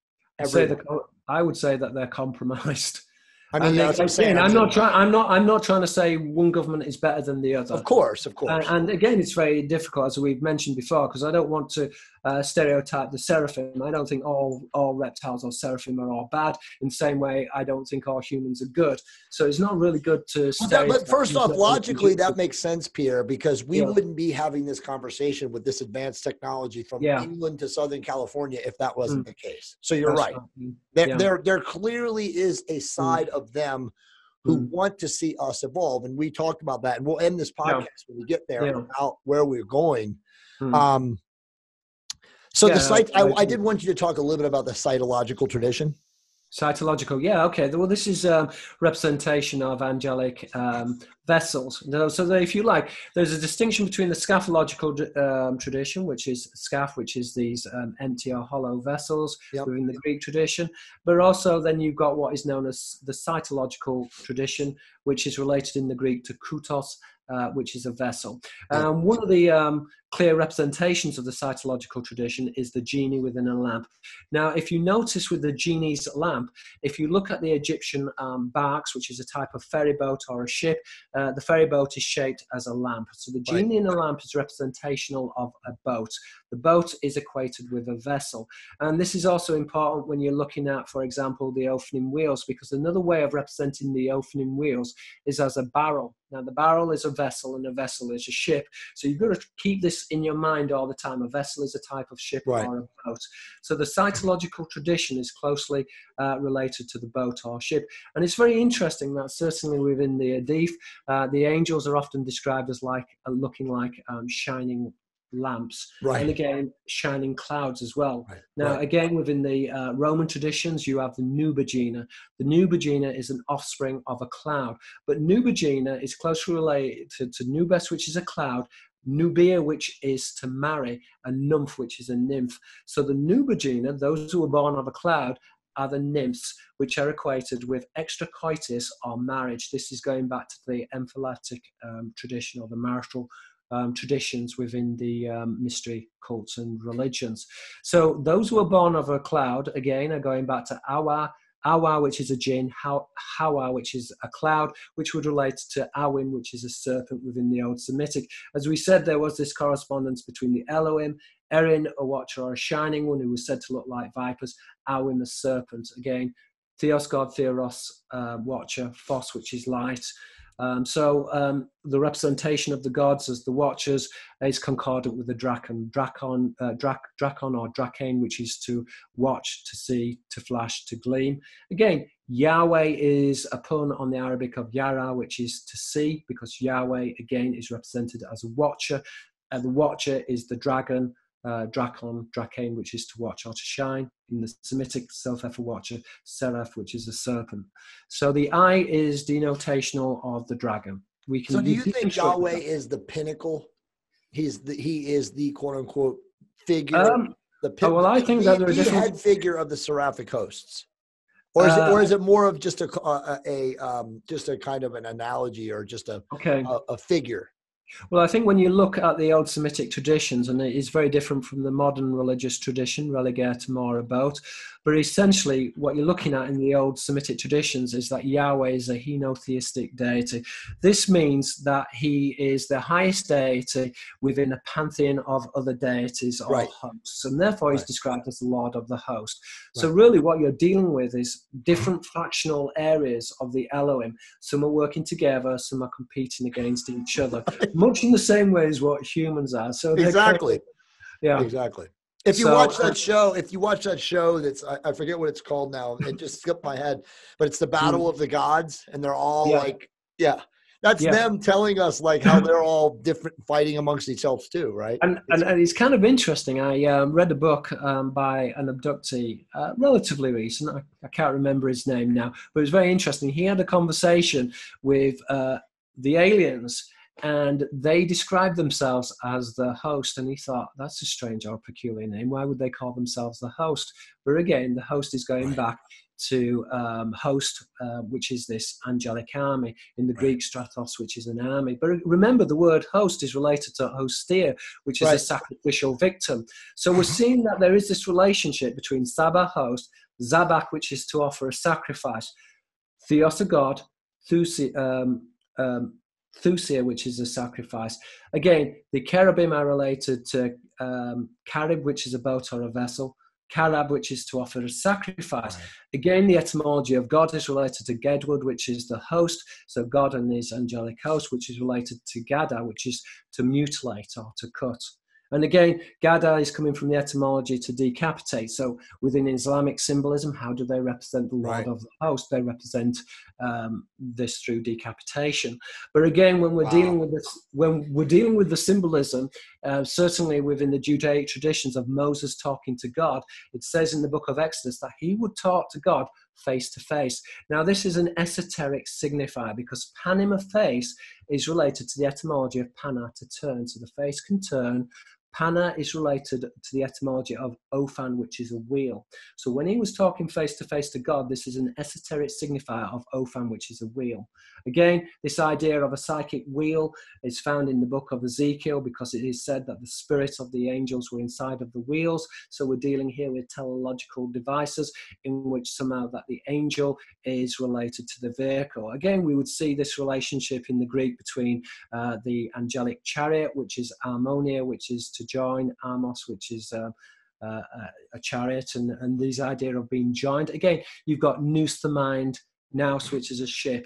I say Every the, I would say that they're compromised. I mean, And that's what I'm saying. again, I'm I'm saying- not trying. I'm not. I'm not trying to say one government is better than the other. Of course, of course. And, and again, it's very difficult, as we've mentioned before, because I don't want to uh, stereotype the seraphim. I don't think all all reptiles or seraphim are all bad. In the same way, I don't think all humans are good. So it's not really good to. Well, that, but stereotype first off, people. logically, that makes sense, Pierre, because we Yeah. wouldn't be having this conversation with this advanced technology from Yeah. England to Southern California if that wasn't Mm. the case. So you're That's right. Mm. There, Yeah. there, there clearly is a side of them who Mm. want to see us evolve. And we talked about that. And we'll end this podcast Yeah. when we get there Yeah. about where we're going. Mm. Um, so Yeah, the site, I, I- I did want you to talk a little bit about the cytological tradition. Cytological, yeah, okay. Well, this is um, representation of angelic um, vessels. No, so that if you like, there's a distinction between the skaphological um, tradition, which is skaph, which is these um, empty or hollow vessels Yep. within the Greek tradition, but also then you've got what is known as the cytological tradition, which is related in the Greek to koutos, uh, which is a vessel. Yep. Um, one of the um, clear representations of the cytological tradition is the genie within a lamp. Now, if you notice with the genie's lamp, if you look at the Egyptian um, barks, which is a type of ferry boat or a ship, uh, the ferry boat is shaped as a lamp. So the genie in a lamp is representational of a boat. The boat is equated with a vessel. And this is also important when you're looking at, for example, the Ophanim wheels, because another way of representing the Ophanim wheels is as a barrel. Now, the barrel is a vessel and a vessel is a ship. So you've got to keep this in your mind all the time. A vessel is a type of ship Right. or a boat. So the cytological tradition is closely uh, related to the boat or ship. And it's very interesting that certainly within the Hadith, uh, the angels are often described as like uh, looking like um, shining lamps, Right. and again shining clouds as well. Right. Now, Right. again, within the uh, Roman traditions, you have the Nubagina. The Nubagina is an offspring of a cloud, but Nubagina is closely related to, to Nubes, which is a cloud, Nubia, which is to marry, and Nymph, which is a nymph. So the Nubagina, those who are born of a cloud, are the nymphs, which are equated with extra coitus or marriage. This is going back to the emphatic um, tradition or the marital Um, traditions within the um, mystery cults and religions. So those who are born of a cloud, again, are going back to Awa, Awa, which is a jinn, Hawa, which is a cloud, which would relate to Awim, which is a serpent within the Old Semitic. As we said, there was this correspondence between the Elohim, Erin, a watcher or a shining one who was said to look like vipers, Awim, a serpent. Again, Theos, God, Theros, uh, watcher, Phos, which is light. Um, so um, the representation of the gods as the watchers is concordant with the Drakon, Drakon, uh, Drak, Drakon or Drakane, which is to watch, to see, to flash, to gleam. Again, Yahweh is a pun on the Arabic of Yara, which is to see, because Yahweh, again, is represented as a watcher. Uh, the watcher is the dragon, uh, Drakon, Drakane, which is to watch or to shine. In the Semitic self-effort watcher, Seraph, which is a serpent. So the eye is denotational of the dragon. We can. So do you think Yahweh that. is the pinnacle? He's the, he is the quote unquote figure. Um, the oh, well, I the, think the, that there are the different head figure of the Seraphic hosts, or is uh, it or is it more of just a a, a um, just a kind of an analogy or just a okay. a, a figure? Well, I think when you look at the old Semitic traditions, and it is very different from the modern religious tradition, relegate more about, but essentially what you're looking at in the old Semitic traditions is that Yahweh is a henotheistic deity. This means that he is the highest deity within a pantheon of other deities or Right. hosts, and therefore he's Right. described as the Lord of the host. So Right. really what you're dealing with is different fractional areas of the Elohim. Some are working together, some are competing against each other. Much in the same way as what humans are. So Exactly. Kind of, yeah. Exactly. If you so, watch that uh, show, if you watch that show, that's I, I forget what it's called now. It just skipped my head, but it's the Battle of the Gods, and they're all yeah. like, yeah, that's yeah. them telling us like how they're all different, fighting amongst themselves too, right? And, and, and it's kind of interesting. I um, read a book um, by an abductee, uh, relatively recent. I, I can't remember his name now, but it was very interesting. He had a conversation with uh, the aliens, and they described themselves as the host. And he thought, that's a strange or peculiar name. Why would they call themselves the host? But again, the host is going Right. back to um, host, uh, which is this angelic army. In the Right. Greek, stratos, which is an army. But remember, the word host is related to hostia, which is Right. a sacrificial victim. So we're seeing that there is this relationship between Saba, host, Zabak, which is to offer a sacrifice, Theos, a god, Thusi, um, um, Thusia, which is a sacrifice. Again, the cherubim are related to um, Carib, which is a boat or a vessel, Karab, which is to offer a sacrifice. Right. Again, the etymology of God is related to Gedwood, which is the host. So God and his angelic host, which is related to Gada, which is to mutilate or to cut. And again, Gada is coming from the etymology to decapitate. So within Islamic symbolism, how do they represent the Lord Right. of the host? They represent um, this through decapitation. But again, when we're Wow. dealing with this, when we're dealing with the symbolism, uh, certainly within the Judaic traditions of Moses talking to God, it says in the book of Exodus that he would talk to God face to face. Now, this is an esoteric signifier because panima face is related to the etymology of pana, to turn. So the face can turn. Pana is related to the etymology of Ophan, which is a wheel. So when he was talking face to face to God, this is an esoteric signifier of Ophan, which is a wheel. Again, this idea of a psychic wheel is found in the book of Ezekiel because it is said that the spirits of the angels were inside of the wheels. So we're dealing here with teleological devices in which somehow that the angel is related to the vehicle. Again, we would see this relationship in the Greek between uh, the angelic chariot, which is harmonia, which is to join, amos, which is uh, uh, a chariot, and, and this idea of being joined. Again, you've got nous the mind, nous, which is a ship,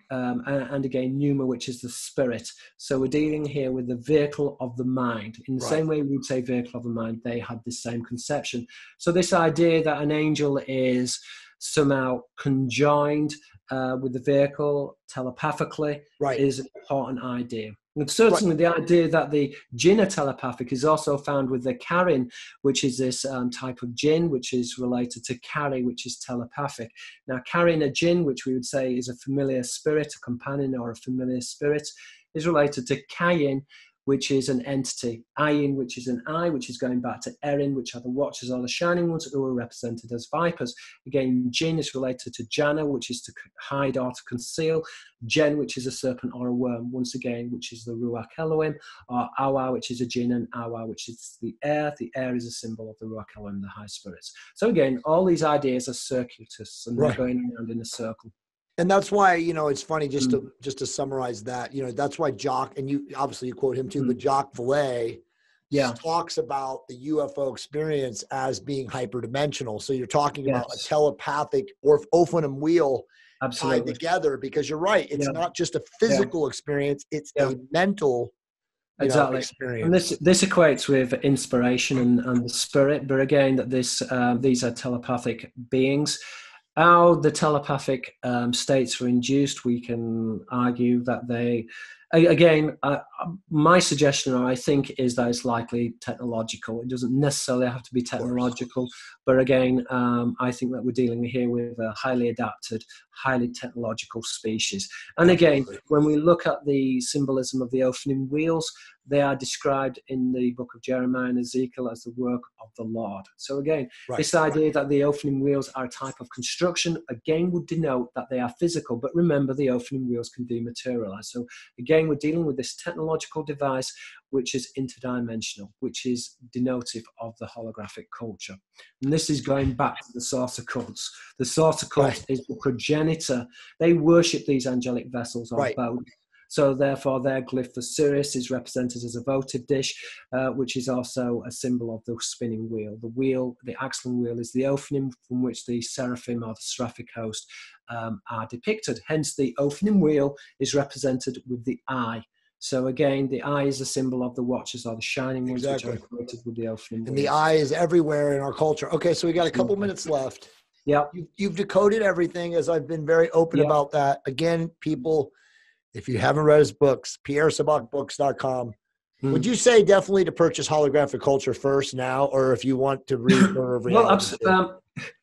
um, and, and again, pneuma, which is the spirit. So we're dealing here with the vehicle of the mind. In the Right. same way we would say vehicle of the mind, they had the same conception. So this idea that an angel is somehow conjoined uh, with the vehicle telepathically Right. is an important idea. And certainly right. the idea that the jinn are telepathic is also found with the Karin, which is this um, type of jinn, which is related to Kari, which is telepathic. Now, Karin, a jinn, which we would say is a familiar spirit, a companion or a familiar spirit, is related to Kayin, which is an entity, Ayin, which is an eye, which is going back to Erin, which are the watchers or the shining ones who are represented as vipers. Again, Jinn is related to Jana, which is to hide or to conceal. Jen, which is a serpent or a worm, once again, which is the Ruach Elohim, or Awa, which is a Jinn, and Awa, which is the air. The air is a symbol of the Ruach Elohim, the high spirits. So again, all these ideas are circuitous, and they're right. going around in a circle. And that's why, you know, it's funny just to just to summarize that, you know, that's why Jacques, and you obviously you quote him too, mm. but Jacques Vallée yeah. talks about the U F O experience as being hyperdimensional. So you're talking yes. about a telepathic or Ophanum wheel Absolutely. tied together, because you're right. It's yeah. not just a physical yeah. experience, it's yeah. a mental you exactly. know, experience. And this this equates with inspiration and, and the spirit, but again, that this uh, these are telepathic beings. How the telepathic um, states were induced, we can argue that they, again, uh, my suggestion, or I think, is that it's likely technological. It doesn't necessarily have to be technological, but again, um, I think that we're dealing here with a highly adapted, highly technological species. And again, when we look at the symbolism of the Ophanim wheels, they are described in the book of Jeremiah and Ezekiel as the work of the Lord. So again, right. this idea that the Ophanim wheels are a type of construction, again, would denote that they are physical. But remember, the Ophanim wheels can dematerialize. So again, we're dealing with this technological device, which is interdimensional, which is denotive of the holographic culture. And this is going back to the sorcerer cults. The sorcerer cult right. is the progenitor. They worship these angelic vessels or right. boats. So therefore, their glyph for Sirius is represented as a votive dish, uh, which is also a symbol of the spinning wheel. The wheel, the Axlan wheel, is the Ophanim from which the Seraphim or the Seraphic host um, are depicted. Hence, the Ophanim wheel is represented with the eye. So again, the eye is a symbol of the watchers or the shining ones, exactly. which are equated with the Ophanim. And the eye is everywhere in our culture. Okay, so we got a couple mm-hmm. minutes left. Yeah, you, you've decoded everything, as I've been very open yep. about that. Again, people. If you haven't read his books, pierre sabak books dot com. Mm. Would you say definitely to purchase Holographic Culture first now, or if you want to read Murder of Reality? Well, um,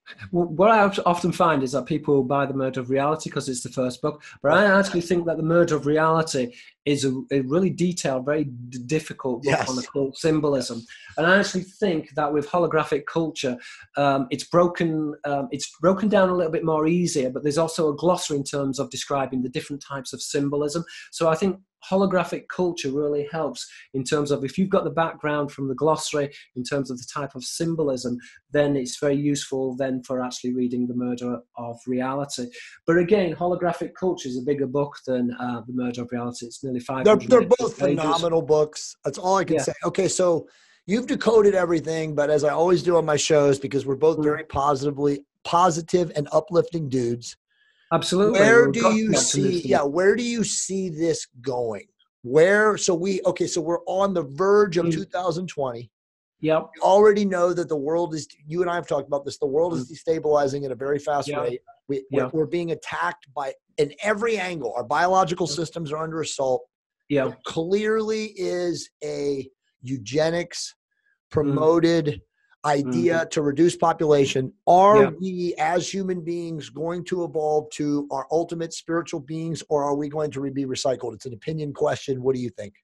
what I often find is that people buy the Murder of Reality because it's the first book, but I actually think that the Murder of Reality is a, a really detailed, very d- difficult book yes. on occult symbolism. Yes. And I actually think that with Holographic Culture, um, it's broken um, it's broken down a little bit more easier, but there's also a glossary in terms of describing the different types of symbolism. So I think Holographic Culture really helps in terms of, if you've got the background from the glossary in terms of the type of symbolism, then it's very useful then for actually reading the Murder of Reality. But again, Holographic Culture is a bigger book than uh, the Murder of Reality. It's nearly five hundred. They're, they're both pages. Phenomenal books. That's all I can yeah. say. Okay, so you've decoded everything, but as I always do on my shows, because we're both very positively positive and uplifting dudes. Absolutely. Where do you see, yeah, where do you see this going? Where, so we, okay, so we're on the verge of two thousand twenty. Yep. We already know that the world is, you and I have talked about this, the world is destabilizing at a very fast yep. rate. We, yep. we're, we're being attacked by, in every angle. Our biological systems are under assault. Yeah. There clearly is a eugenics promoted mm. idea mm. to reduce population. Are yeah. we as human beings going to evolve to our ultimate spiritual beings, or are we going to be recycled? It's an opinion question. What do you think?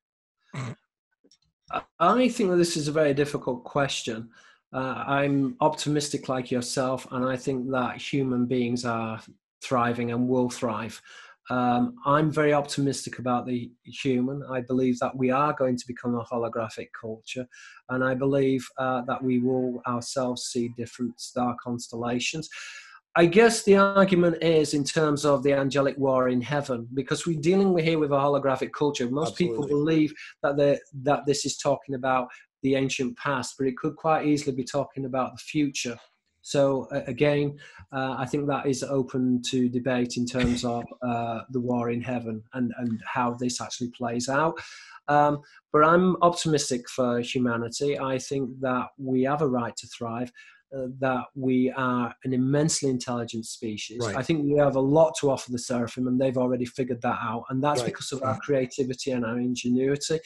I think that this is a very difficult question. Uh, I'm optimistic like yourself, and I think that human beings are thriving and will thrive. Um, I'm very optimistic about the human. I believe that we are going to become a holographic culture, and I believe uh, that we will ourselves see different star constellations. I guess the argument is in terms of the angelic war in heaven, because we're dealing here with a holographic culture. Most Absolutely. people believe that that this is talking about the ancient past, but it could quite easily be talking about the future. So uh, again, uh, I think that is open to debate in terms of uh, the war in heaven and, and how this actually plays out. Um, but I'm optimistic for humanity. I think that we have a right to thrive, uh, that we are an immensely intelligent species. Right. I think we have a lot to offer the Seraphim, and they've already figured that out. And that's Right. because of our creativity and our ingenuity.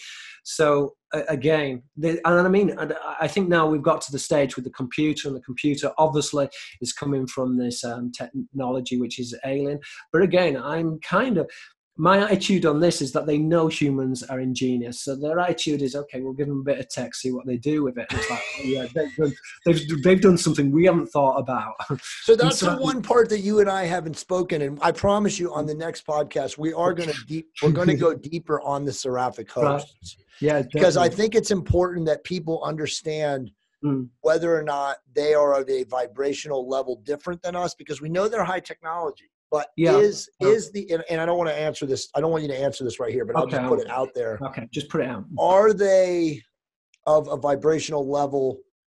So uh, again, the, and I mean, I think now we've got to the stage with the computer, and the computer obviously is coming from this um, technology, which is alien. But again, I'm kind of, my attitude on this is that they know humans are ingenious. So their attitude is, okay, we'll give them a bit of tech, see what they do with it. And it's like, oh, yeah, they've done, they've, they've done something we haven't thought about. So that's so, the one part that you and I haven't spoken. And I promise you on the next podcast, we are going to deep, we're going to go deeper on the Seraphic hosts. Right. Yeah, because definitely. I think it's important that people understand mm. whether or not they are of a vibrational level different than us, because we know they're high technology. But yeah. is is the and, and I don't want to answer this. I don't want you to answer this right here, but I'll okay, just put it out there. Okay, just put it out. Are they of a vibrational level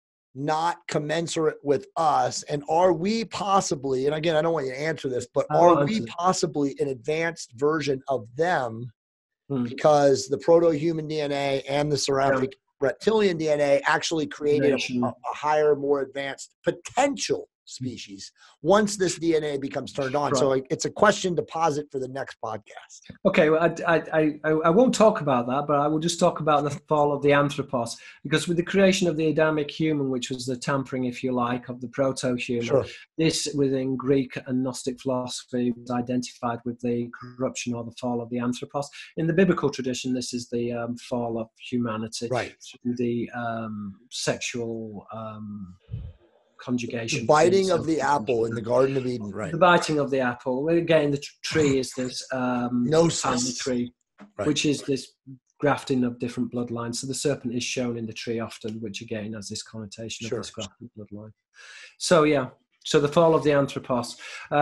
not commensurate with us? And are we possibly, and again, I don't want you to answer this, but are we possibly an advanced version of them? Hmm. Because the proto-human D N A and the seraphic yeah. reptilian D N A actually created a, a higher, more advanced potential species once this D N A becomes turned on. Right. So it's a question to posit for the next podcast. Okay, well, I, I, I, I won't talk about that, but I will just talk about the fall of the anthropos, because with the creation of the Adamic human, which was the tampering, if you like, of the proto-human, sure. this within Greek and Gnostic philosophy was identified with the corruption or the fall of the anthropos. In the biblical tradition, this is the um, fall of humanity, right? Through the um, sexual um, conjugation. The biting of the apple in the Garden of Eden, right? The biting of the apple. Again, the tree is this um, family tree, right. which is this grafting of different bloodlines. So the serpent is shown in the tree often, which again has this connotation sure. of this grafted bloodline. So yeah, so the fall of the anthropos.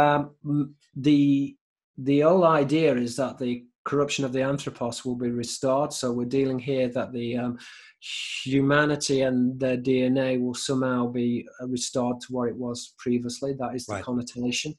Um, the the whole idea is that the corruption of the anthropos will be restored. So we're dealing here that the um, humanity and their D N A will somehow be restored to what it was previously. That is the right. connotation.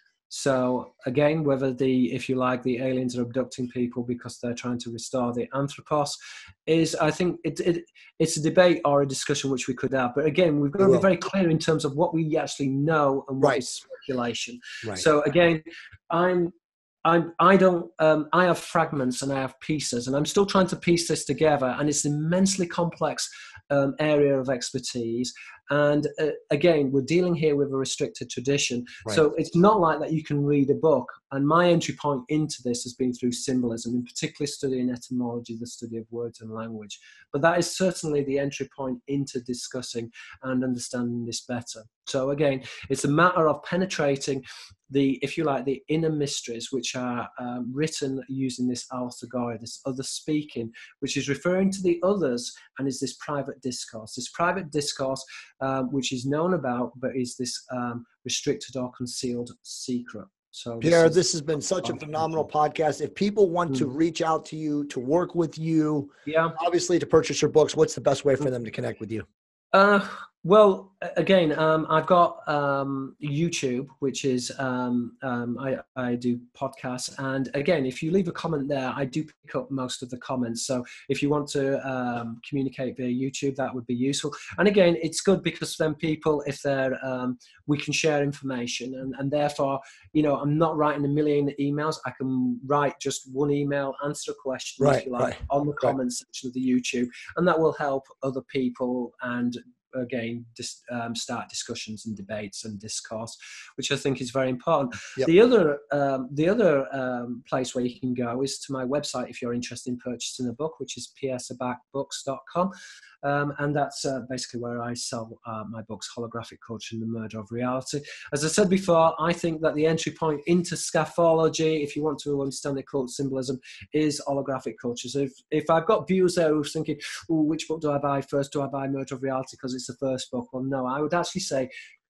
So again, whether the, if you like, the aliens are abducting people because they're trying to restore the anthropos is, I think it, it it's a debate or a discussion which we could have. But again, we've got to be very clear in terms of what we actually know and what right. is speculation. Right. So again, I'm I'm, I don't, um, I have fragments and I have pieces, and I'm still trying to piece this together, and it's an immensely complex um, area of expertise. And uh, again, we're dealing here with a restricted tradition. Right. So it's not like that you can read a book. And my entry point into this has been through symbolism, in particular studying etymology, the study of words and language. But that is certainly the entry point into discussing and understanding this better. So again, it's a matter of penetrating the, if you like, the inner mysteries, which are um, written using this allegoric, this other speaking, which is referring to the others, and is this private discourse. This private discourse, um, which is known about, but is this um, restricted or concealed secret. So Pierre, this, this has been such a phenomenal podcast. If people want mm. to reach out to you, to work with you, yeah, obviously to purchase your books, what's the best way for them to connect with you? Uh, well, again, um, I've got um, YouTube, which is um, um, I, I do podcasts. And again, if you leave a comment there, I do pick up most of the comments. So if you want to um, communicate via YouTube, that would be useful. And again, it's good because then people, if they're, um, we can share information. And, and therefore, you know, I'm not writing a million emails. I can write just one email, answer a question, right, if you like, right, on the comments right. section of the YouTube. And that will help other people and again dis, um, start discussions and debates and discourse, which I think is very important. Yep. The other um, the other um, place where you can go is to my website if you're interested in purchasing a book, which is pierre sabak books dot com. Um, and that's uh, basically where I sell uh, my books, Holographic Culture and the Murder of Reality. As I said before, I think that the entry point into skaphology, if you want to understand the occult symbolism, is holographic culture. So if, if I've got viewers there who are thinking, oh, which book do I buy first? Do I buy Murder of Reality because it's the first book? Well, no, I would actually say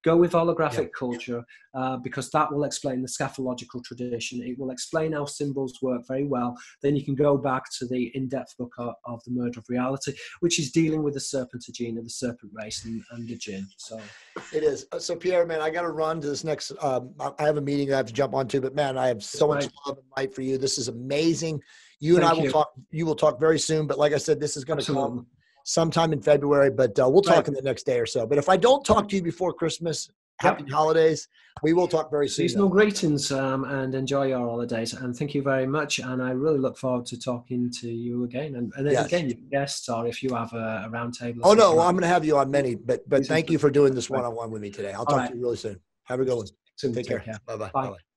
go with holographic Yeah. culture uh, because that will explain the skaphological tradition. It will explain how symbols work very well. Then you can go back to the in-depth book of, of The Murder of Reality, which is dealing with the serpentagene and the serpent race and, and the jinn. So it is. So Pierre, man, I got to run to this next. Um, I have a meeting I have to jump onto, but man, I have so much love and light for you. This is amazing. You and Thank I will you. talk. You will talk very soon. But like I said, this is going to Absolutely. come sometime in February. But uh, we'll talk Right. in the next day or so. But if I don't talk to you before Christmas, happy Yep. holidays. We will talk very soon. Seasonal greetings um, and enjoy your holidays. And thank you very much. And I really look forward to talking to you again. And, and then Yes. again, your guests, or if you have a, a round table. Oh no, well, I'm going to have you on many. But but Please thank do. you for doing this one-on-one with me today. I'll All talk right. to you really soon. Have a good one. Soon. Take care. Take care. Bye-bye. Bye. Bye-bye.